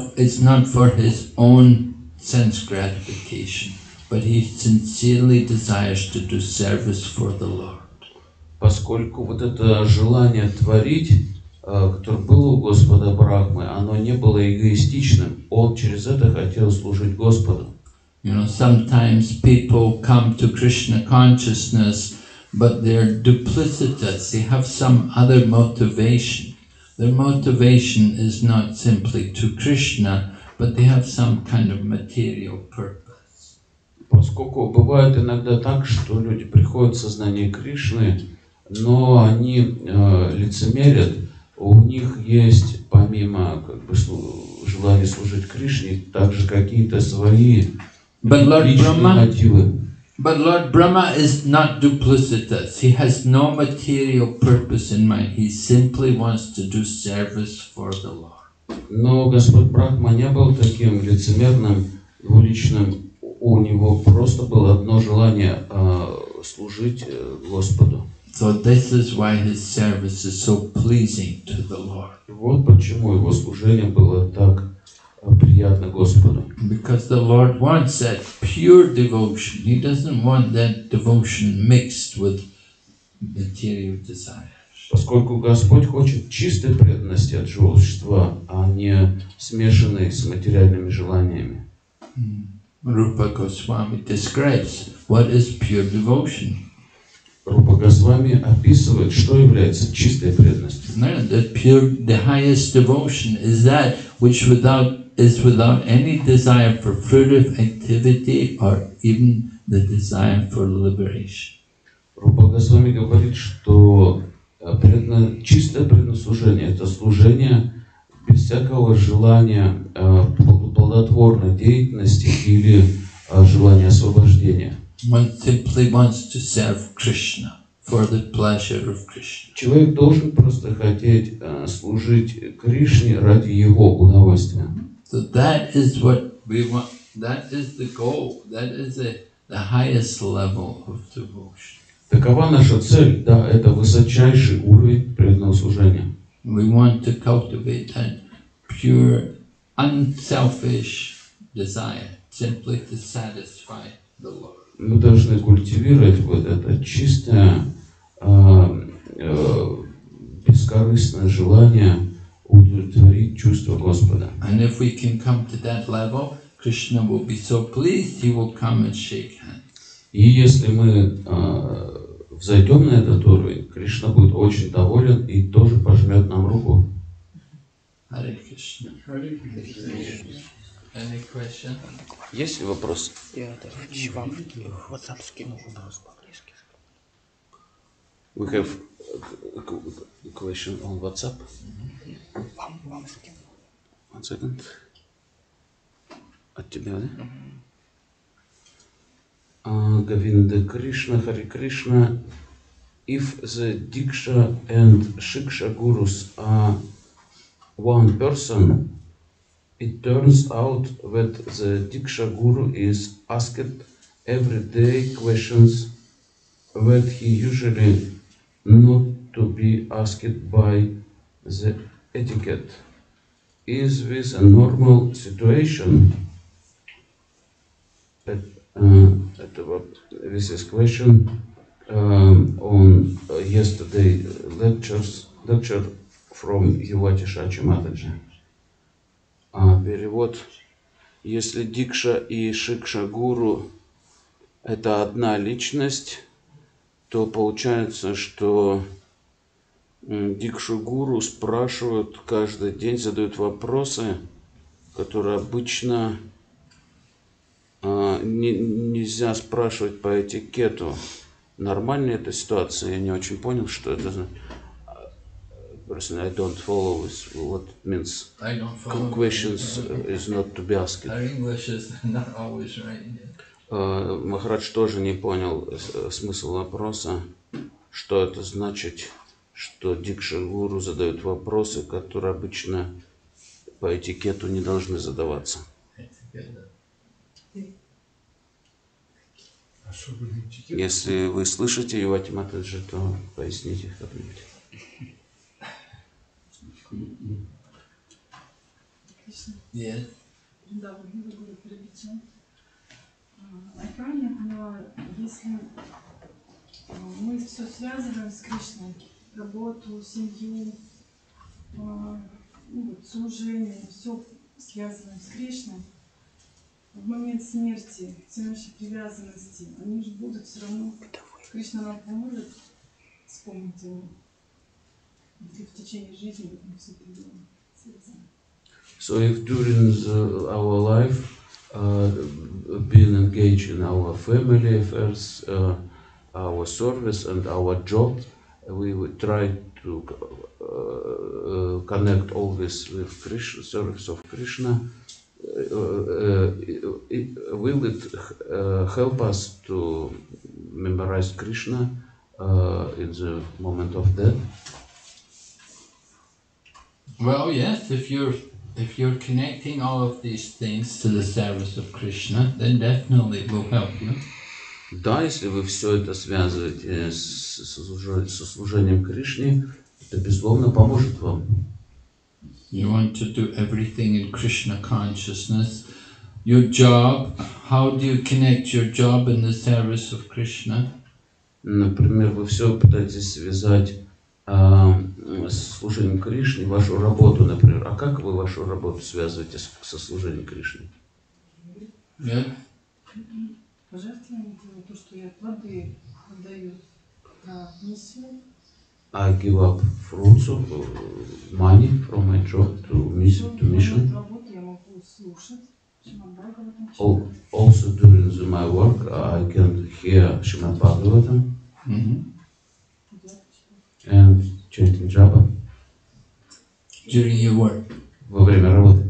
for his own sense gratification, but he sincerely desires to do service for the Lord. Поскольку вот это желание творить, которое было у Господа Брахмы, оно не было эгоистичным, он через это хотел служить Господу. You know, sometimes people come to Krishna consciousness, but they're duplicitous. They have some other motivation. Their motivation is not simply to Krishna, but they have some kind of material purpose. Поскольку бывает иногда так, что люди приходят в сознание Кришны, но они лицемерят, у них есть помимо желания служить Кришне также какие-то свои личные мотивы. But Lord Brahma is not duplicitous. He has no material purpose in mind. He simply wants to do service for the Lord. Но Господь Брахма не был таким лицемерным, двуличным. У него просто было одно желание служить Господу. So this is why his service is so pleasing to the Lord. Вот почему его служение было так приятно Господу. Because the Lord wants that pure devotion. He doesn't want that devotion mixed with material desires. Поскольку Господь хочет чистой преданности от животства, а не смешанной с материальными желаниями. Rupa Goswami describes what is pure devotion. Рупа Госвами описывает, что является чистой преданностью. The highest devotion is that which is without any desire for fruitive activity or even the desire for liberation. Рупа Госвами говорит, что чистое преданнослужение – это служение без всякого желания плодотворной деятельности или желания освобождения. One simply wants to serve Krishna for the pleasure of Krishna. Человек должен просто хотеть служить Кришне ради его удовольствия. So that is what we want. That is the goal. That is the highest level of devotion. Такова наша цель, да, это высочайший уровень преданного служения. We want to cultivate that pure, unselfish desire, simply to satisfy the Lord. Мы должны культивировать вот это чистое, бескорыстное желание удовлетворить чувства Господа. And if we can come to that level, Krishna will be so pleased, he will come and shake hands. И если мы взойдем на этот уровень, Кришна будет очень доволен и тоже пожмет нам руку. Hare Krishna. Any question? Есть ли вопрос? Я вам в WhatsApp скинул вопрос по-английски. We have a question on WhatsApp. Вам скинул. One second. От тебя, да? Говинда Кришна, Хари Кришна. If the Diksha and Shiksha gurus are one person, it turns out that the Diksha guru is asked everyday questions that he usually not to be asked by the etiquette. Is this a normal situation? This is question on yesterday lecture from Yuvati Шачи Матаджи. Перевод. Если Дикша и Шикша Гуру это одна личность, то получается, что Дикшу Гуру спрашивают каждый день, задают вопросы, которые обычно нельзя спрашивать по этикету. Нормальная эта ситуация? Я не очень понял, что это значит. Personally, I don't follow what it means. I don't follow. Questions is not to be asked. Our English is not always right. Махарадж тоже не понял смысл вопроса, что это значит, что Дикша Гуру задают вопросы, которые обычно по этикету не должны задаваться. Если вы слышите Ювати Матаджи, то поясните как-нибудь. Yes. Да, вы говорите. Я правильно поняла, если мы все связываем с Кришной, работу, семью, служение, все связываем с Кришной, в момент смерти все наши привязанности, они же будут все равно, Кришна нам поможет вспомнить его. И в течение жизни мы все это делаем, связано. So if during our life being engaged in our family affairs, our service and our job, we would try to connect all this with Krishna, service of Krishna. Will it help us to memorize Krishna in the moment of death? Well, yes, if you're connecting all of these things to the service of Krishna, then definitely it will help you. Да, если вы все это связываете со служением Кришне, это безусловно поможет вам. You want to do everything in Krishna consciousness. Your job, how do you connect your job in the service of Krishna? Например, вы все пытаетесь связать с служением Кришне, вашу работу, например. А как вы вашу работу связываете со служением Кришне? Yeah. Пожертвование, то, что я плоды отдаю на миссию. I give up fruits of money from my job to mission. Работу я могу слушать. Also during my work, I can hear Srimad Bhagavatam and chanting japa. During your work. Во время работы.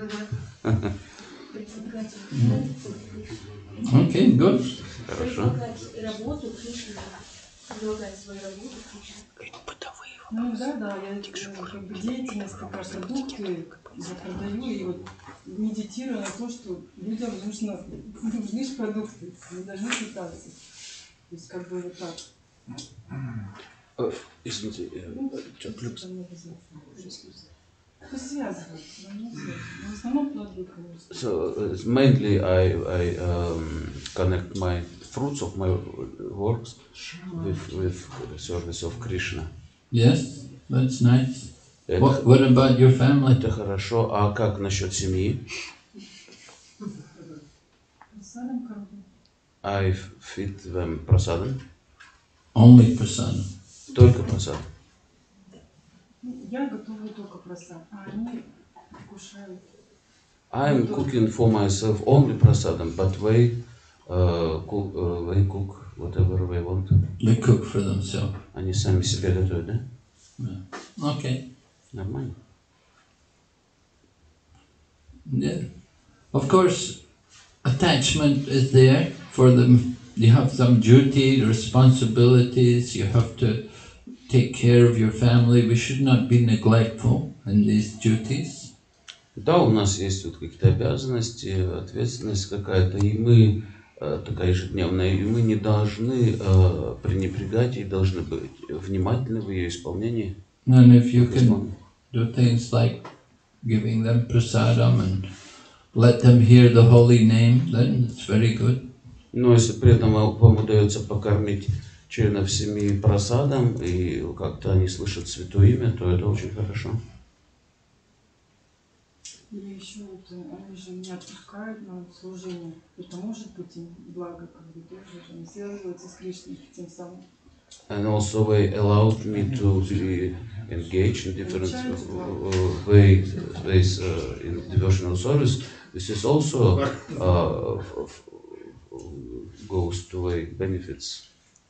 Okay, good. Хорошо. Работу Кришне, предлагать свою работу Кришне. Ну да, я как бы деятельность такая, продукты я продаю и вот медитирую на то, что людям нужны же продукты, они должны питаться. То есть как бы вот так. Извините, Это связывает, в основном плоды, конечно. So mainly I connect my fruits of my works with service of Krishna. Yes, that's nice. What about your family? Это хорошо. А как насчет семьи? I feed them prasadam. Only prasadam. Только прасад. Я готовлю только просад, а они вкушают. I'm cooking for myself only prasadam, but they cook whatever they want. They cook for themselves. Они сами себе готовят, да? Yeah. Okay. Нормально. Yeah. Of course, attachment is there for them. You have some duty, responsibilities. You have to take care of your family. We should not be neglectful in these duties. Да, у нас есть вот какие-то обязанности, ответственность какая-то, и мы такая ежедневная, и мы не должны пренебрегать и должны быть внимательны в ее исполнении. And if you can do things like giving them prasadam and let them hear the holy name, then it's very good. Но если при этом вам удается покормить членов семьи прасадом, и как-то они слышат святое имя, то это очень хорошо. И еще вот они же не отпускают на служение. Это может быть им благо, как бы тоже они связываются с Кришной тем самым. And also they allowed me to be engaged in different ways in devotional service. This is also goes to the benefits.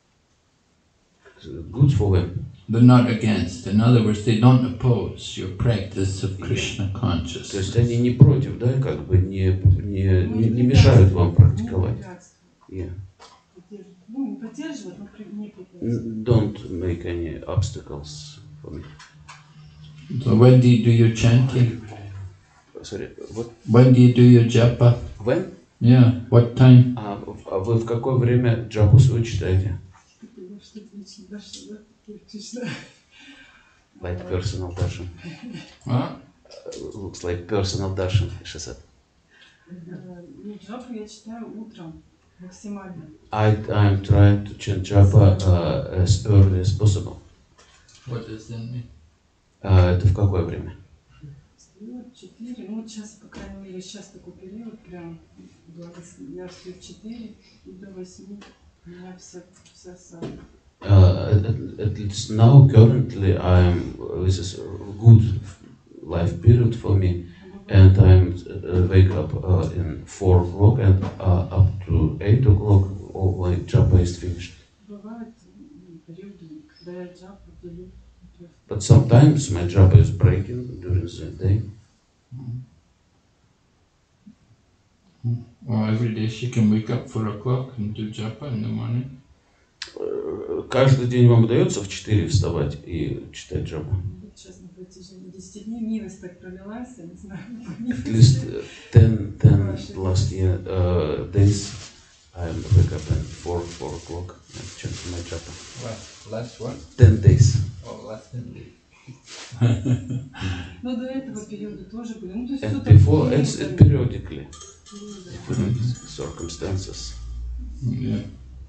Good for them. They're not against. In other words, they don't oppose your practice of Krishna То consciousness. есть они не против, да, как бы не мешают вам практиковать. Yeah. Ну, не поддерживают, но не препятствуют. Don't make any obstacles for me. So when do you do your chanting? Sorry, what? When do you do your japa? When? Yeah, what time? А вы в какое время джапу свою читаете? Like personal darshan. What? Looks like personal darshan, she said. Ну, джапу я читаю утром максимально. I'm trying to chant japa as early as possible. What does that mean? Это в какое время? Встаю в 4, ну вот сейчас, по крайней мере, сейчас такой период, прям, я встаю в 4 и до 8 у меня вся сада. At least now, currently, this is a good life period for me, and I'm wake up in 4 o'clock and up to 8 o'clock, all my japa is finished. Бывают периоды, когда я джапу делю. But sometimes my japa is breaking during the day. Well, every day she can wake up 4 o'clock and do japa in the morning. Каждый день вам удается в 4 вставать и читать джапу? Сейчас на протяжении 10 дней милость так пролилась, я не знаю. At least 10 last year days I wake up at 4 o'clock and chant my japa. What? Last what? 10 days. Oh, last 10 days. Но до этого периода тоже были. Ну, то есть And всё before, так it's было. periodically, different circumstances. Yeah.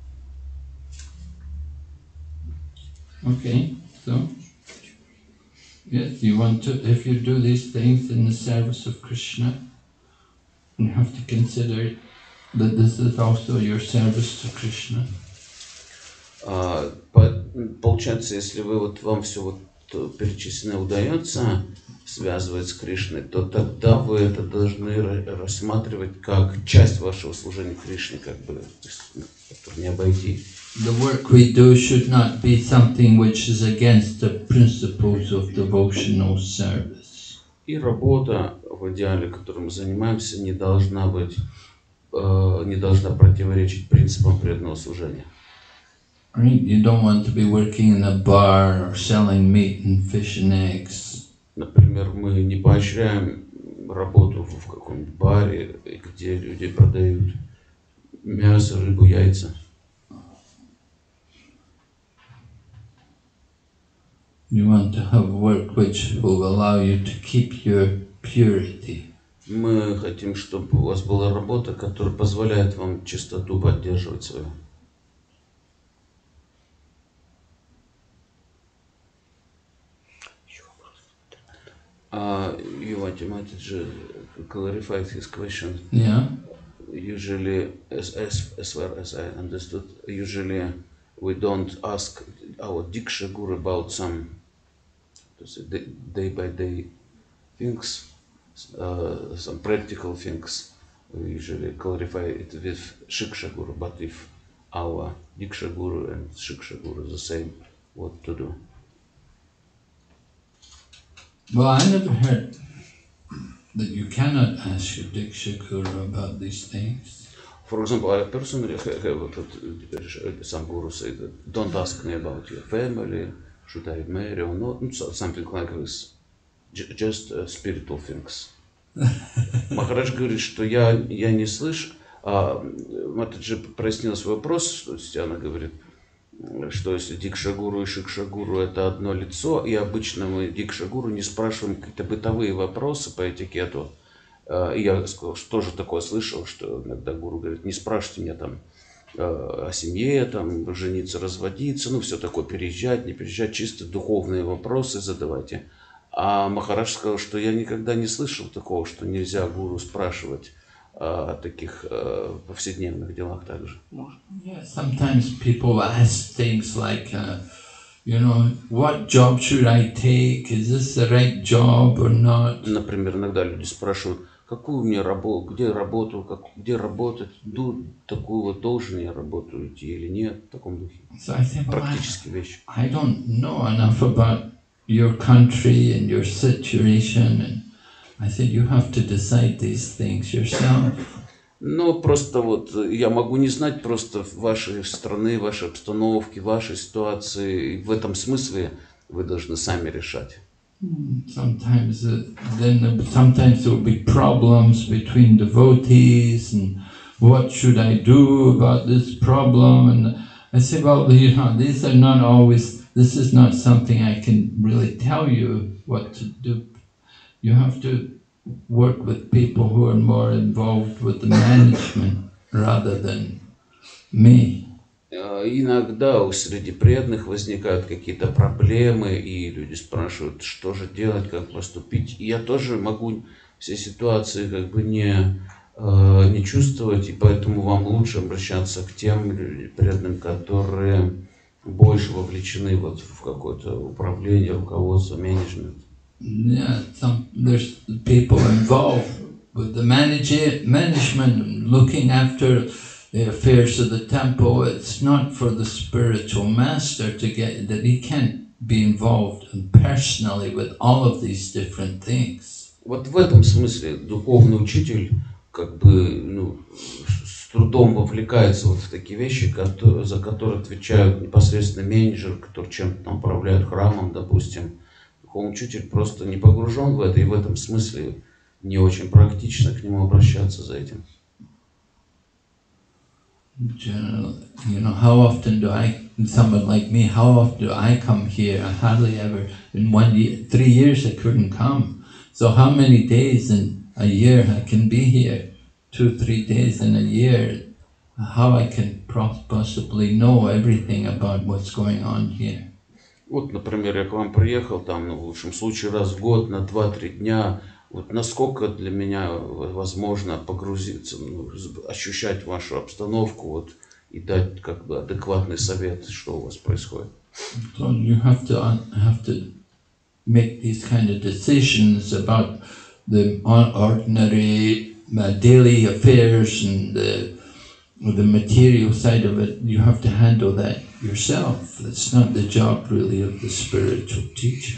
Okay, so yes, you want to, if you do these things in the service of Krishna, you have to consider that this is also your service to Krishna. Получается, если вам все перечисленное удается связывать с Кришной, то тогда вы это должны рассматривать как часть вашего служения Кришне, как бы, которую не обойти. The work we do should not be something which is against the principles of devotional service. И работа в идеале, которой мы занимаемся, не должна противоречить принципам преданного служения. Right? You don't want to be working in a bar or selling meat and fish and eggs. Например, мы не поощряем работу в каком-нибудь баре, где люди продают мясо, рыбу, яйца. You want to have work which will allow you to keep your purity. Мы хотим, чтобы у вас была работа, которая позволяет вам чистоту поддерживать свою. You wanted to clarify his question. Yeah. usually, as far as I understood, usually we don't ask our Diksha Guru about some day-by-day things, some practical things. We usually clarify it with Shiksha Guru, but if our Diksha Guru and Shiksha Guru are the same, what to do? Well, I never heard that you cannot ask your Diksha Guru about these things. For example, I personally have some guru say that don't ask me about your family, should I marry or not, something like this. Just spiritual things. Махарадж говорит, что я не слышу. Матаджи прояснил свой вопрос, что она говорит, что если Дикша-гуру и Шикша-гуру это одно лицо, и обычно мы Дикша-гуру не спрашиваем какие-то бытовые вопросы по этикету. И я сказал, что тоже такое слышал, что иногда гуру говорит, не спрашивайте меня там о семье, там, жениться, разводиться, ну, все такое, переезжать, не переезжать, чисто духовные вопросы задавайте. А Махарадж сказал, что я никогда не слышал такого, что нельзя гуру спрашивать о таких повседневных делах также. Yeah, sometimes people ask things like, what job should I take? Is this the right job or not? Например, иногда люди спрашивают, какую мне работу, где работать, такую вот должен я работу идти или нет, в таком духе. So I think, Практические вещи. I don't know enough about your country and your situation, and I said you have to decide these things yourself. Ну, просто вот я могу не знать просто вашей страны, вашей обстановки, вашей ситуации. И в этом смысле вы должны сами решать. Sometimes there will be problems between devotees, and what should I do about this problem? And I say, well, these are not always. This is not something I can really tell you what to do. You have to work with people who are more involved with the management rather than me. Иногда среди преданных возникают какие-то проблемы, и люди спрашивают, что же делать, как поступить. И я тоже могу все ситуации как бы не чувствовать, и поэтому вам лучше обращаться к тем преданным, которые больше вовлечены вот в какое-то управление, руководство, менеджмент. Yeah, there's people involved with the management, looking after the affairs of the temple. It's not for the spiritual master to get that he can't be involved personally with all of these different things. Вот в этом смысле духовный учитель как бы с трудом вовлекается вот в такие вещи, за которые отвечают непосредственно менеджеры, которые чем-то там управляют храмом, допустим. Духовный учитель просто не погружен в это, и в этом смысле не очень практично к нему обращаться за этим. Generally, how often do someone like me, how often do I come here? I hardly ever, in 3 years I couldn't come. So how many days in a year I can be here? 2-3 days in a year. How I can possibly know everything about what's going on here? Вот, например, я к вам приехал, там, в лучшем случае, раз в год, на 2-3 дня. Вот насколько для меня возможно погрузиться, ощущать вашу обстановку, вот, и дать как бы адекватный совет, что у вас происходит. So you have to make these kind of decisions about the ordinary daily affairs and the material side of it. You have to handle that yourself. It's not the job really of the spiritual teacher.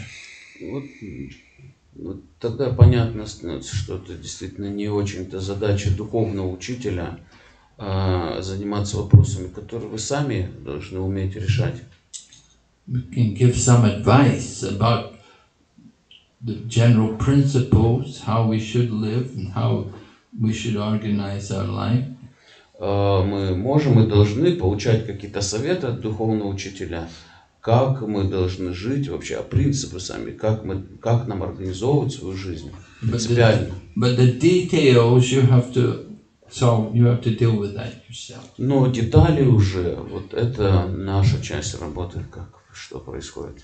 Вот тогда понятно становится, что это действительно не очень-то задача духовного учителя заниматься вопросами, которые вы сами должны уметь решать. We can give some advice about the general principles, how we should live and how we should organize our life. Мы можем и должны получать какие-то советы от духовного учителя, как мы должны жить вообще, принципы сами, как нам организовывать свою жизнь принципиально. But the details you have to deal with that yourself. Но детали уже, вот это наша часть работы, что происходит.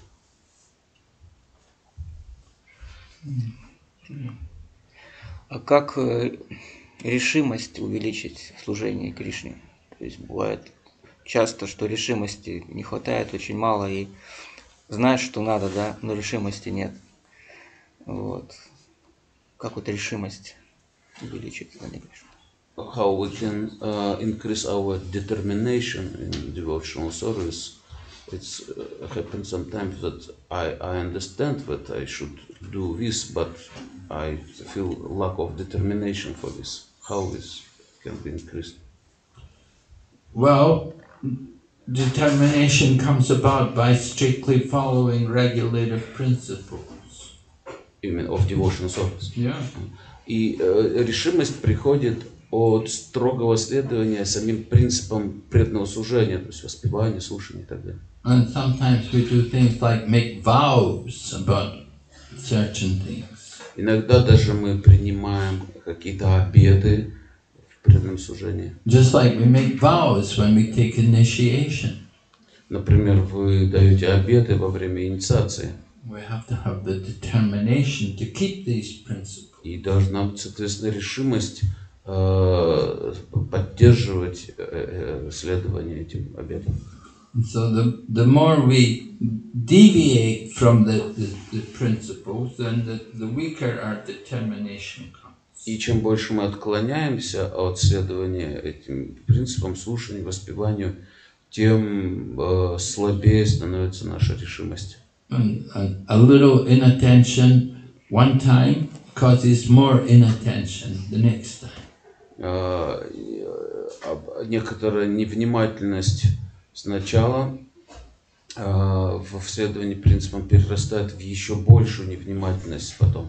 А как решимость увеличить служение Кришне. То есть бывает часто, что решимости не хватает, очень мало, и знаешь, что надо, да, но решимости нет. Вот. Как вот решимость увеличить служение Кришне? How we can increase our determination in devotional service. It's happens sometimes that I understand that I should do this, but I feel lack of determination for this. How this can be increased? Well, determination comes about by strictly following regulative principles. Именно of devotional service. Yeah. И решимость приходит от строгого следования самим принципам преданного служения, то есть воспевания, слушания и так далее. And sometimes we do things like make vows about certain things. Иногда даже мы принимаем какие-то обеты в преданном служении. Just like we make vows when we take initiation. Например, вы даете обеты во время инициации. We have to have the determination to keep these principles. И должна быть, соответственно, решимость поддерживать следование этим обетам. So the more we deviate from the principles, then the weaker our determination comes. И чем больше мы отклоняемся от следования этим принципам, слушанию, воспеванию, тем слабее становится наша решимость. And a little inattention one time causes more inattention the next time. Некоторая невнимательность сначала в следовании принципам перерастает в еще большую невнимательность потом.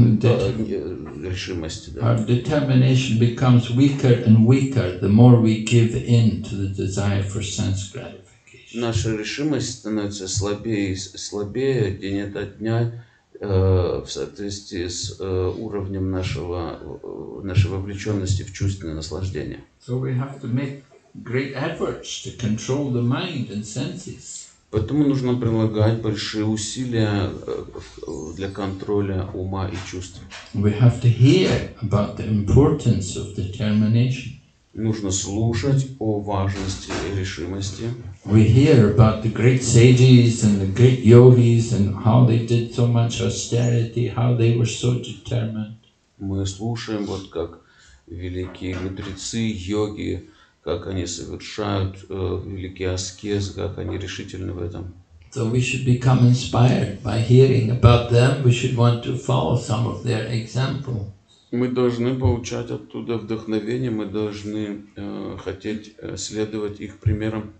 Решимости. Да. Our determination becomes weaker and weaker the more we give in to the desire for sense gratification. Наша решимость становится слабее и слабее день ото дня в соответствии с уровнем нашей вовлеченности в чувственное наслаждение. So we have to make great efforts to control the mind and senses. Поэтому нужно прилагать большие усилия для контроля ума и чувств. We have to hear about the importance of determination. Нужно слушать о важности решимости. We hear about the great sages and the great yogis and how they did so much austerity, how they were so determined. Мы слушаем, вот как великие мудрецы, йоги, как они совершают великие аскезы, как они решительны в этом. So we should become inspired by hearing about them. We should want to follow some of their example. Мы должны получать оттуда вдохновение, мы должны хотеть следовать их примерам.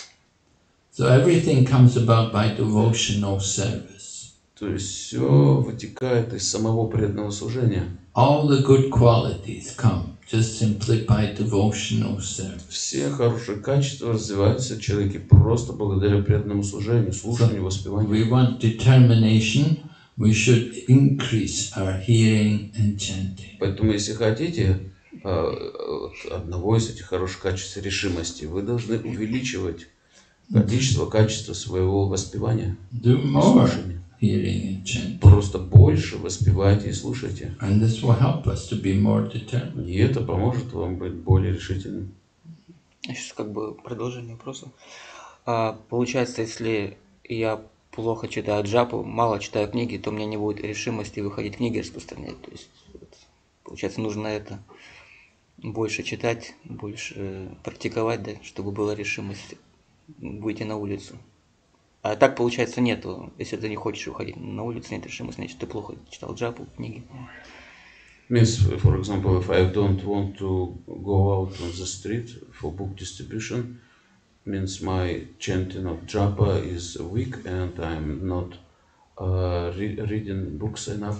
So everything comes about by devotional service. То есть все вытекает из самого преданного служения. All the good qualities come just simply by devotional service. Все хорошие качества развиваются в человеке просто благодаря преданному служению, слушанию, воспеванию. We want determination. We should increase our hearing and chanting. Поэтому, если хотите одного из этих хороших качеств решимости, вы должны увеличивать качество своего воспевания. Do more hearing and chanting. Просто больше воспевайте и слушайте. And this will help us to be more determined. И это поможет вам быть более решительным. Сейчас как бы продолжение вопроса. Получается, если я плохо читаю джапу, мало читаю книги, то у меня не будет решимости выходить книги распространять. То есть, получается, нужно это больше читать, больше практиковать, да, чтобы была решимость выйти на улицу. А так, получается, нету. Если ты не хочешь выходить на улицу, нет решимости, значит, ты плохо читал джапу, книги. Means, for example, if I don't want to go out on the street for book distribution, means my chanting of japa is weak and I'm not reading books enough.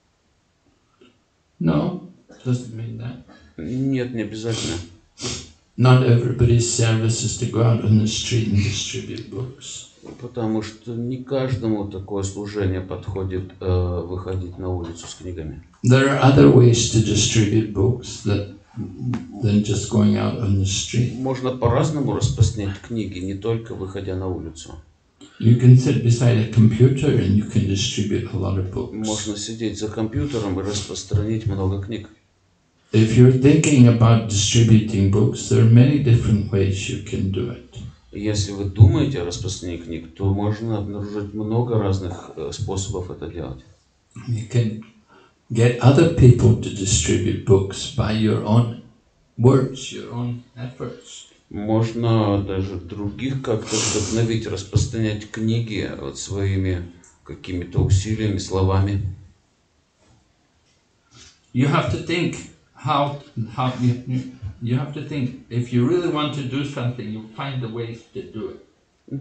No, doesn't mean that. Нет, не обязательно. Not everybody's service is to go out on the street and distribute books. Потому что не каждому такое служение подходит выходить на улицу с книгами. There are other ways to distribute books than just going out on the street. Можно по-разному распространять книги, не только выходя на улицу. You can sit beside a computer and you can distribute a lot of books. Можно сидеть за компьютером и распространить много книг. if you're thinking about distributing books, there are many different ways you can do it. Если вы думаете о распространении книг, то можно обнаружить много разных способов это делать. You can get other people to distribute books by your own words, your own efforts. Можно даже других как-то вдохновить, распространять книги вот своими какими-то усилиями, словами. You have to think how you have to think, if you really want to do something, you find the ways to do it.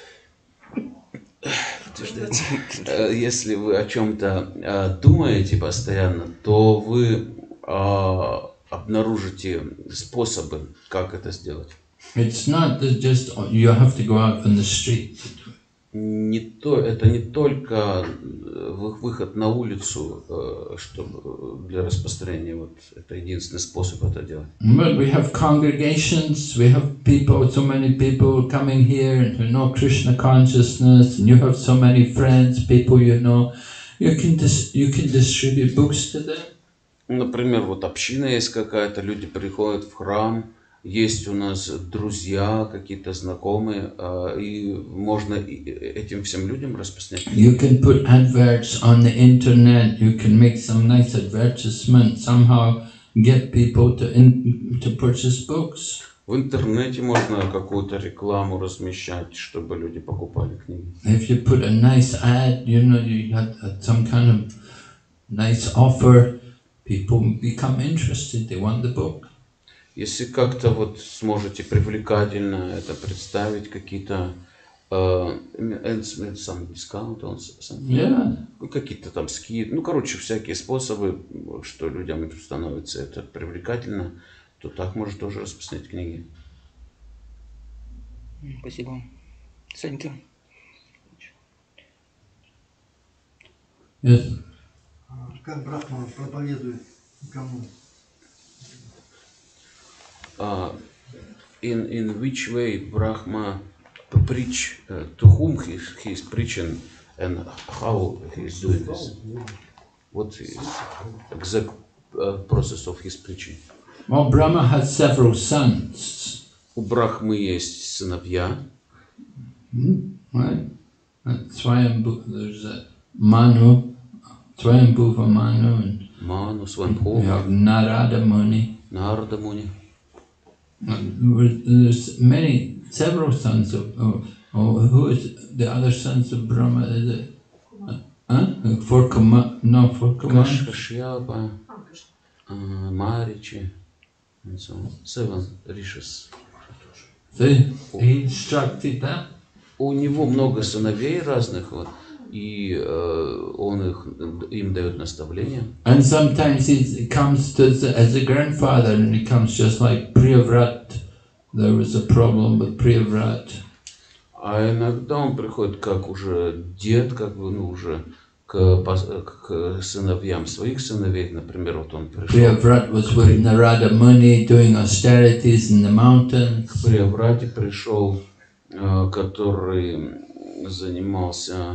Если вы о чем-то думаете постоянно, то вы обнаружите способы, как это сделать. It's not just you have to go out on the street to do it. Это не только выход на улицу, чтобы для распространения, вот это единственный способ это делать. But we have congregations, we have people, so many people coming here to know Krishna consciousness, and you have so many friends, people you know. You can distribute books to them. Например, вот община есть какая-то, люди приходят в храм, есть у нас друзья, какие-то знакомые, и можно этим всем людям распространять. You can put adverts on the internet, you can make some nice advertisement, somehow get people to purchase books. В интернете можно какую-то рекламу размещать, чтобы люди покупали книги. If you put a nice ad, you know, you had some kind of nice offer, people become interested, they want the book. Если как-то вот сможете привлекательно это представить, какие-то some discount, какие-то там скидки, ну, короче, всякие способы, что людям становится это привлекательно, то так можно тоже распространять книги. Спасибо. Санька. Yes. Как Брахма проповедует кому? In which way Brahma preach, to whom he is preaching, and how he is doing this? What is exact process of his preaching? Well, Brahma has several sons. У Брахмы есть сыновья. Right? There's a Manu, Swayambhuva Manu, and Ману, we Свамбху, have Narada Muni. Нарада Муни. There's several sons of. Who is the other sons of Brahma? Is it? For Kumar. Кашьяпа, Маричи, and so on. 7 rishis. See, he instructed them. У него много сыновей разных, вот, и он им дает наставления. And sometimes he comes as a grandfather, and he comes just like Priyavrat. There was a problem with Priyavrat. А иногда он приходит как уже дед, как бы, ну, уже к сыновьям своих сыновей, например, вот он пришел. Priyavrat was with Narada Muni doing austerities in the mountains. К Прияврате пришел, который занимался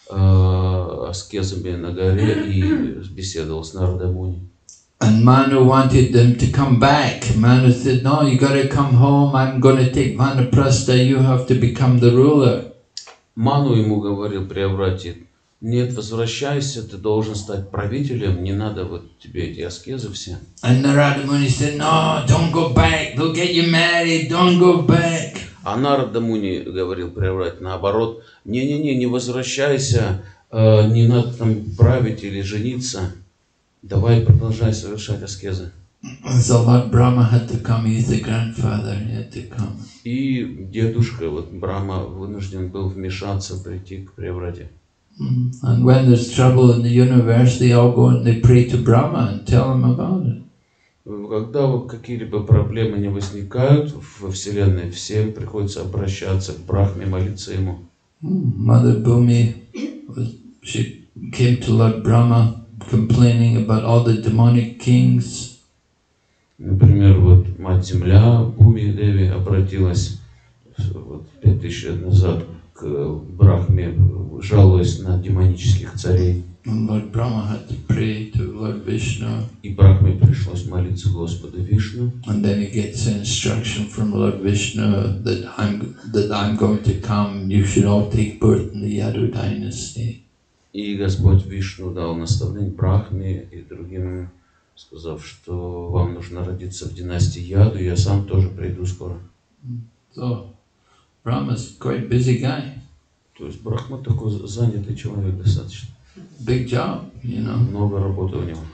аскезами на горе и беседовал с Нарада Муни. And Manu wanted them to come back. Manu said, "No, you got to come home. I'm going to take Vanaprastha. You have to become the ruler." Ману ему говорил Прияврате: нет, возвращайся, ты должен стать правителем, не надо вот тебе эти аскезы все. And Narada Muni said, "No, don't go back. They'll get you married. Don't go back." А Нарада Муни говорил Прияврате наоборот: не возвращайся, не надо там править или жениться, давай продолжай совершать аскезы. So Lord Brahma had to come. He's the grandfather. He had to come. И дедушка, вот Брахма, вынужден был вмешаться, прийти к Прияврате. And when there's trouble in the universe, they all go and they pray to Brahma and tell him about it. Когда вот какие-либо проблемы не возникают во Вселенной, всем приходится обращаться к Брахме, молиться ему. Mother Bhumi, she came to Lord Brahma complaining about all the demonic kings. Например, вот Мать Земля, Бхуми Деви, обратилась вот 5000 лет назад к Брахме, жалуясь на демонических царей. And Lord Brahma had to pray to Lord Vishnu. И Брахме пришлось молиться Господу Вишну. And then he gets the instruction from Lord Vishnu that I'm going to come. You should all take birth in the Yadu dynasty. И Господь Вишну дал наставление Брахме и другим, сказав, что вам нужно родиться в династии Яду, я сам тоже приду скоро. So Brahma's quite a busy guy. То есть Брахма такой занятый человек достаточно. Big job, you know. Много работы у него.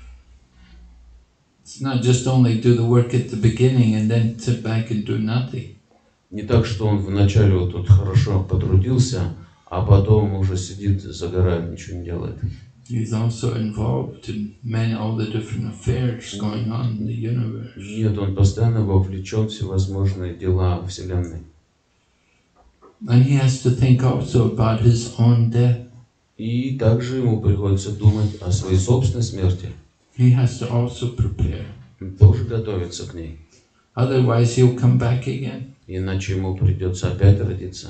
It's not just only do the work at the beginning and then sit back and do nothing. Не так, что он вначале вот тут хорошо потрудился, а потом уже сидит, загорает, ничего не делает. He's also involved in all the different affairs going on in the universe. Нет, он постоянно вовлечен в всевозможные дела Вселенной. And he has to think also about his own death. И также ему приходится думать о своей собственной смерти. He has to also prepare. Он тоже готовится к ней. Otherwise he'll come back again. Иначе ему придется опять родиться.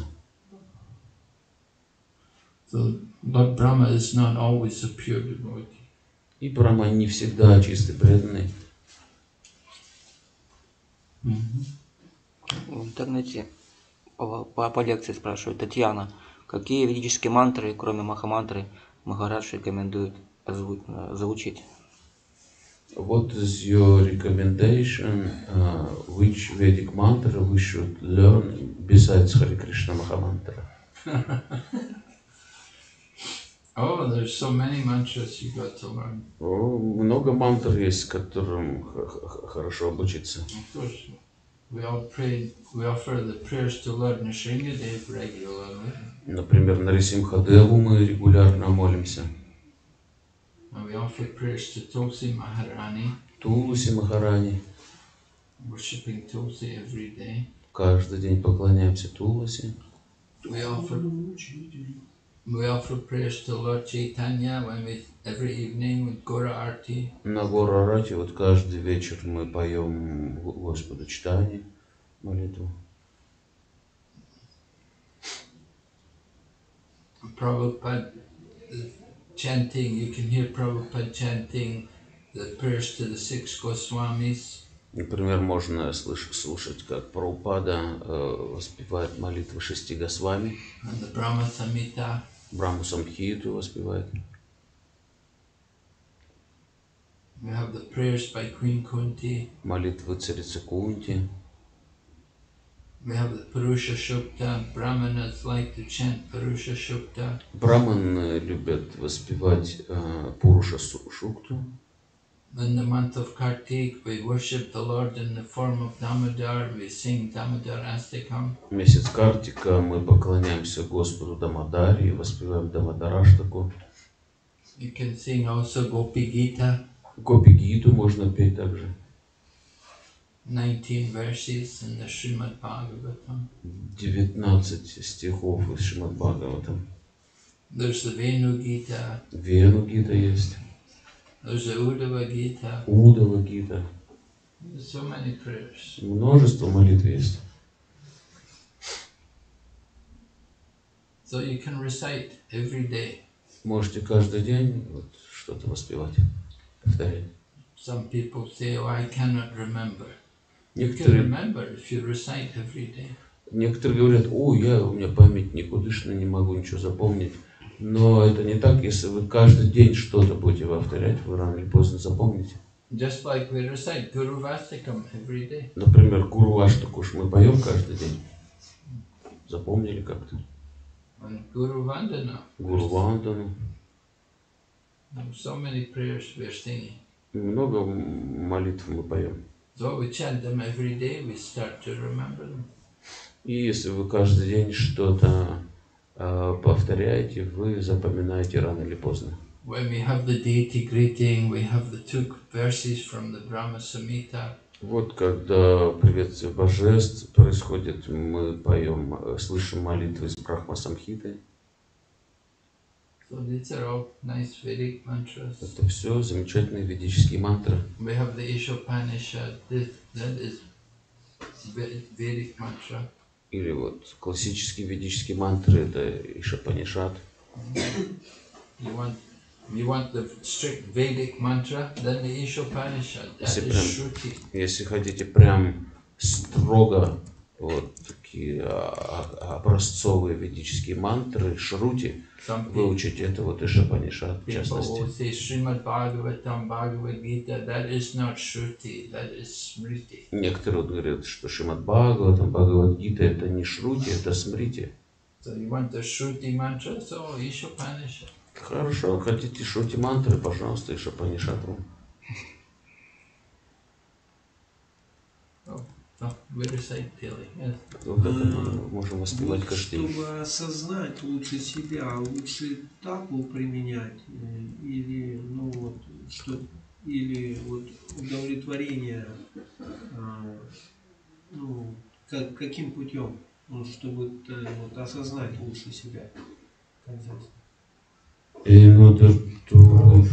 So Lord Brahma is not always a pure devotee. И Брахма не всегда чистый преданный. В интернете по лекции спрашивают. Татьяна, какие ведические мантры, кроме Махамантры, Махарадж рекомендует заучить? What is your recommendation? Which Vedic mantra we should learn besides Hare Krishna Mahamantra? Oh, there's so many mantras you got to learn. Много мантр есть, которым хорошо обучиться. Of course, we offer the prayers to Lord Nrsimhadev regularly. Например, Нарисимхадеву мы регулярно молимся. And we offer prayers to Tulsi Maharani, Тулси Махарани. worshipping Tulsi every day. Каждый день поклоняемся Тулси. We offer prayers to Lord Chaitanya every evening with Gora Arti. На Гора-Арати вот каждый вечер мы поем Господу Чайтанье молитву. Prabhupada chanting, you can hear Prabhupada chanting the prayers to the 6 Goswamis. Например, можно слушать, как Прабхупада воспевает молитвы 6 Госвами. And the Brahma Samhita. Брахму Самхиту воспевает. We have the prayers by Queen Kunti. Молитвы царицы Кунти. We have the Purusha Shukta. Brahmanas like to chant Purusha Shukta. Браманы любят воспевать Пуруша Шукту. In the month of Kartik, we worship the Lord in the form of Damodar. We sing Damodar Astakam. Месяц Картика мы поклоняемся Господу Дамодаре и воспеваем Дамадараштаку. You can sing also Gopi Gita. Гопи Гиту можно петь также. 19 verses in the Srimad Bhagavatam. 19 стихов из Шримад Бхагаватам. There's the Venu Gita. Вену Гита есть. There's the Uddhava Gita. Удава Гита. There's so many prayers. Множество молитв есть. So you can recite every day. Можете каждый день вот что-то воспевать, повторять. Some people say, oh, I cannot remember. You can Некоторые, remember if you recite every day. некоторые говорят, у меня память никудышная, не могу ничего запомнить. Но это не так, если вы каждый день что-то будете повторять, вы рано или поздно запомните. Just like we recite Guru Vastakam every day. Например, Гуру Аштаку мы поем каждый день. Запомнили как-то? And Guru Vandana. Гуру Вандану. So many prayers we are singing. Много молитв мы поем. So we chant them every day, we start to remember them. И если вы каждый день что-то повторяете, вы запоминаете рано или поздно. When we have the deity greeting, we have the 2 verses from the Brahma Samhita. Вот когда приветствие божеств происходит, мы поем, слышим молитвы из Брахма Самхиты. So these are all nice Vedic mantras. Это все замечательные ведические мантры. We have the Ishopanishad, that is Vedic mantra. Или вот классические ведические мантры, это Ишапанишат. You want the strict Vedic mantra, then the Ishopanishad. That is Shruti. Если хотите прям строго вот такие образцовые ведические мантры, шрути, выучить это вот Ишапанишат в частности. People say Srimad Bhagavatam, Bhagavad Gita, that is not Shruti, that is Smriti. Некоторые вот говорят, что Шримад Бхагаватам, Бхагавад-гита это не шрути, это смрити. So you want the Shruti mantra, so Ishopanishad. Хорошо, хотите шрути мантры, пожалуйста, Ишапанишату. So we recite daily, yes. Вот это мы можем воспевать каждый день. Чтобы осознать лучше себя, лучше тапу применять, или, ну вот, что, или вот удовлетворение, ну, каким путем, ну, чтобы вот, осознать лучше себя. In order to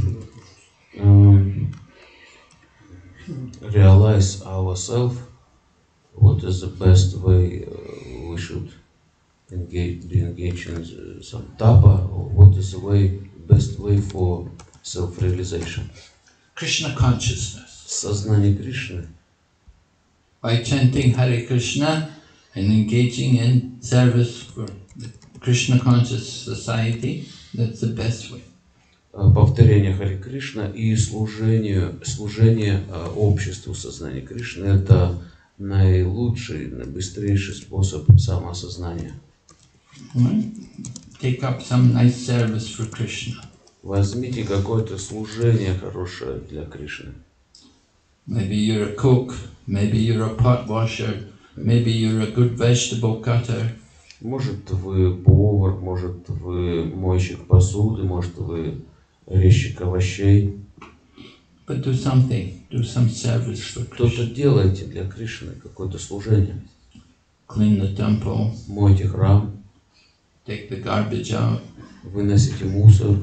realize ourselves, what is the best way we should be engaged in some tapa, or what is the best way for self-realization? Krishna consciousness. Сознание Кришны. By chanting Hare Krishna and engaging in service for the Krishna conscious society, that's the best way. Повторение Харе Кришна и служение обществу сознания Кришны – это наилучший, наибыстрейший способ самоосознания. Take up some nice service for Krishna. Возьмите какое-то служение хорошее для Кришны. Maybe you're a cook, maybe you're a pot washer, maybe you're a good vegetable cutter. Может, вы повар, может, вы мойщик посуды, может, вы резчик овощей. But do something, do some service for Что-то Krishna. делайте для Кришны, какое-то служение. Clean the temple, Мойте храм, take the garbage out. выносите мусор.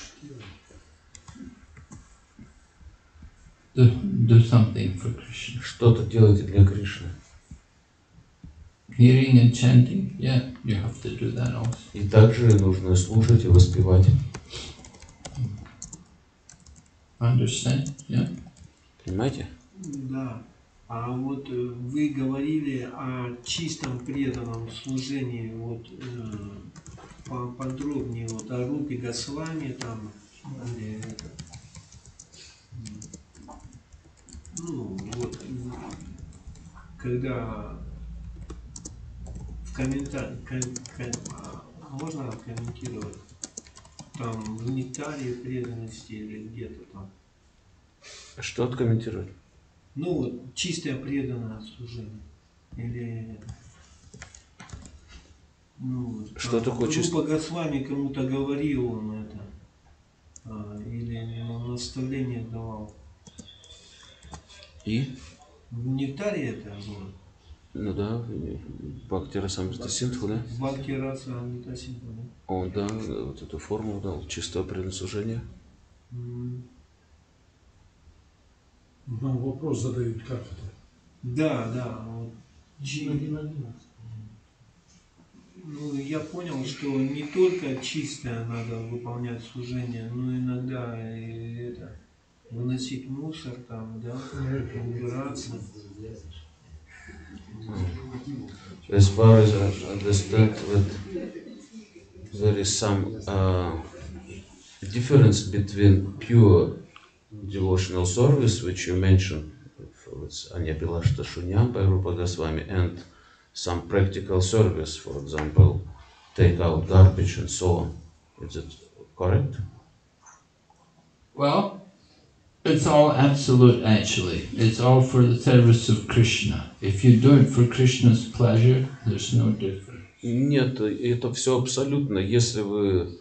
Do something for Krishna. Что-то делайте для Кришны. Hearing and chanting, yeah, you have to do that also. И также нужно слушать и воспевать. Understand? Yeah? Понимаете? Да. А вот вы говорили о чистом преданном служении, вот подробнее, вот о Рупе Госвами там, ну вот, когда в комментариях, можно комментировать, там в нектаре преданности или где-то там. Что откомментировать? Ну вот, чистое преданное служение. Или... Ну, что такое чистое? Рупа Госвами кому-то говорил он это. Или наставление давал. И? В нектаре это было. Ну да, Бхакти Расамрита Синдху, да? Бхакти Расамрита Синдху, да? Он, да, вот эту формулу дал, чистого преданного служения. Нам вопрос задают, как это? Да. Вот. Ну, я понял, что не только чистое надо выполнять служение, но иногда и это, выносить мусор там, да, убираться. As far as I understand, there is some difference between pure devotional service, which you mentioned, with Anyapilashta Shunyam by Rupa Goswami, and some practical service, for example, take out garbage and so on. Is it correct? Well, it's all absolute actually. It's all for the service of Krishna. If you do it for Krishna's pleasure, there's no difference. Нет, это все абсолютно. Если вы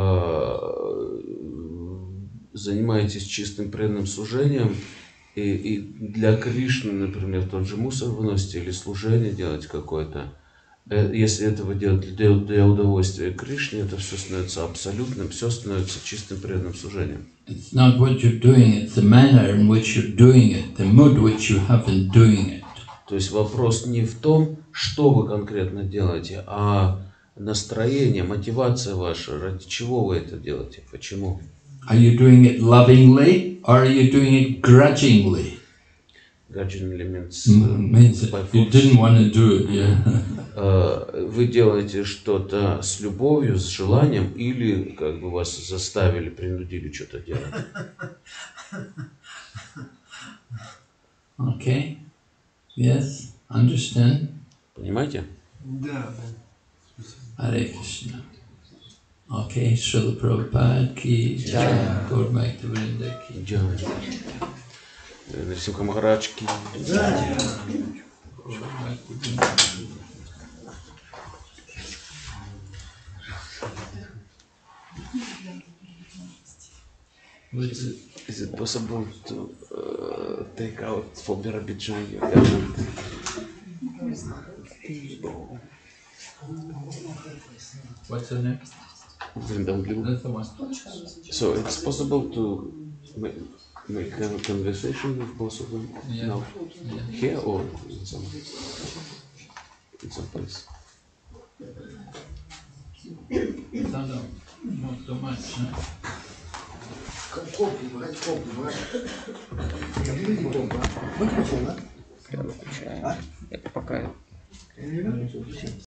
занимаетесь чистым преданным служением, и для Кришны, например, тот же мусор выносите или служение делать какое-то, если этого делать для удовольствия Кришне, это все становится абсолютным, все становится чистым преданным служением. It's not what you're doing, it's the manner in which you're doing it, the mood which you have in doing it. То есть вопрос не в том, что вы конкретно делаете, а настроение, мотивация ваша, ради чего вы это делаете, почему. Are you doing it lovingly or are you doing it grudgingly? Grudgingly means, Means by you force. didn't want to do it, yeah. Вы делаете что-то с любовью, с желанием, или как бы вас заставили, принудили что-то делать. Okay. Yes, understand? Понимаете? Да. Hare Krishna. Okay, Srila Prabhupada ki jai. Gaur Bhakta Vrinda ki Джай. Нарисимха Махарадж ки. Is it possible to take out for Birabhijay? What's the next? That's the one. So it's possible to make a conversation with both of them now, here or in some place. No, not so much. No? Я выключаю. Это пока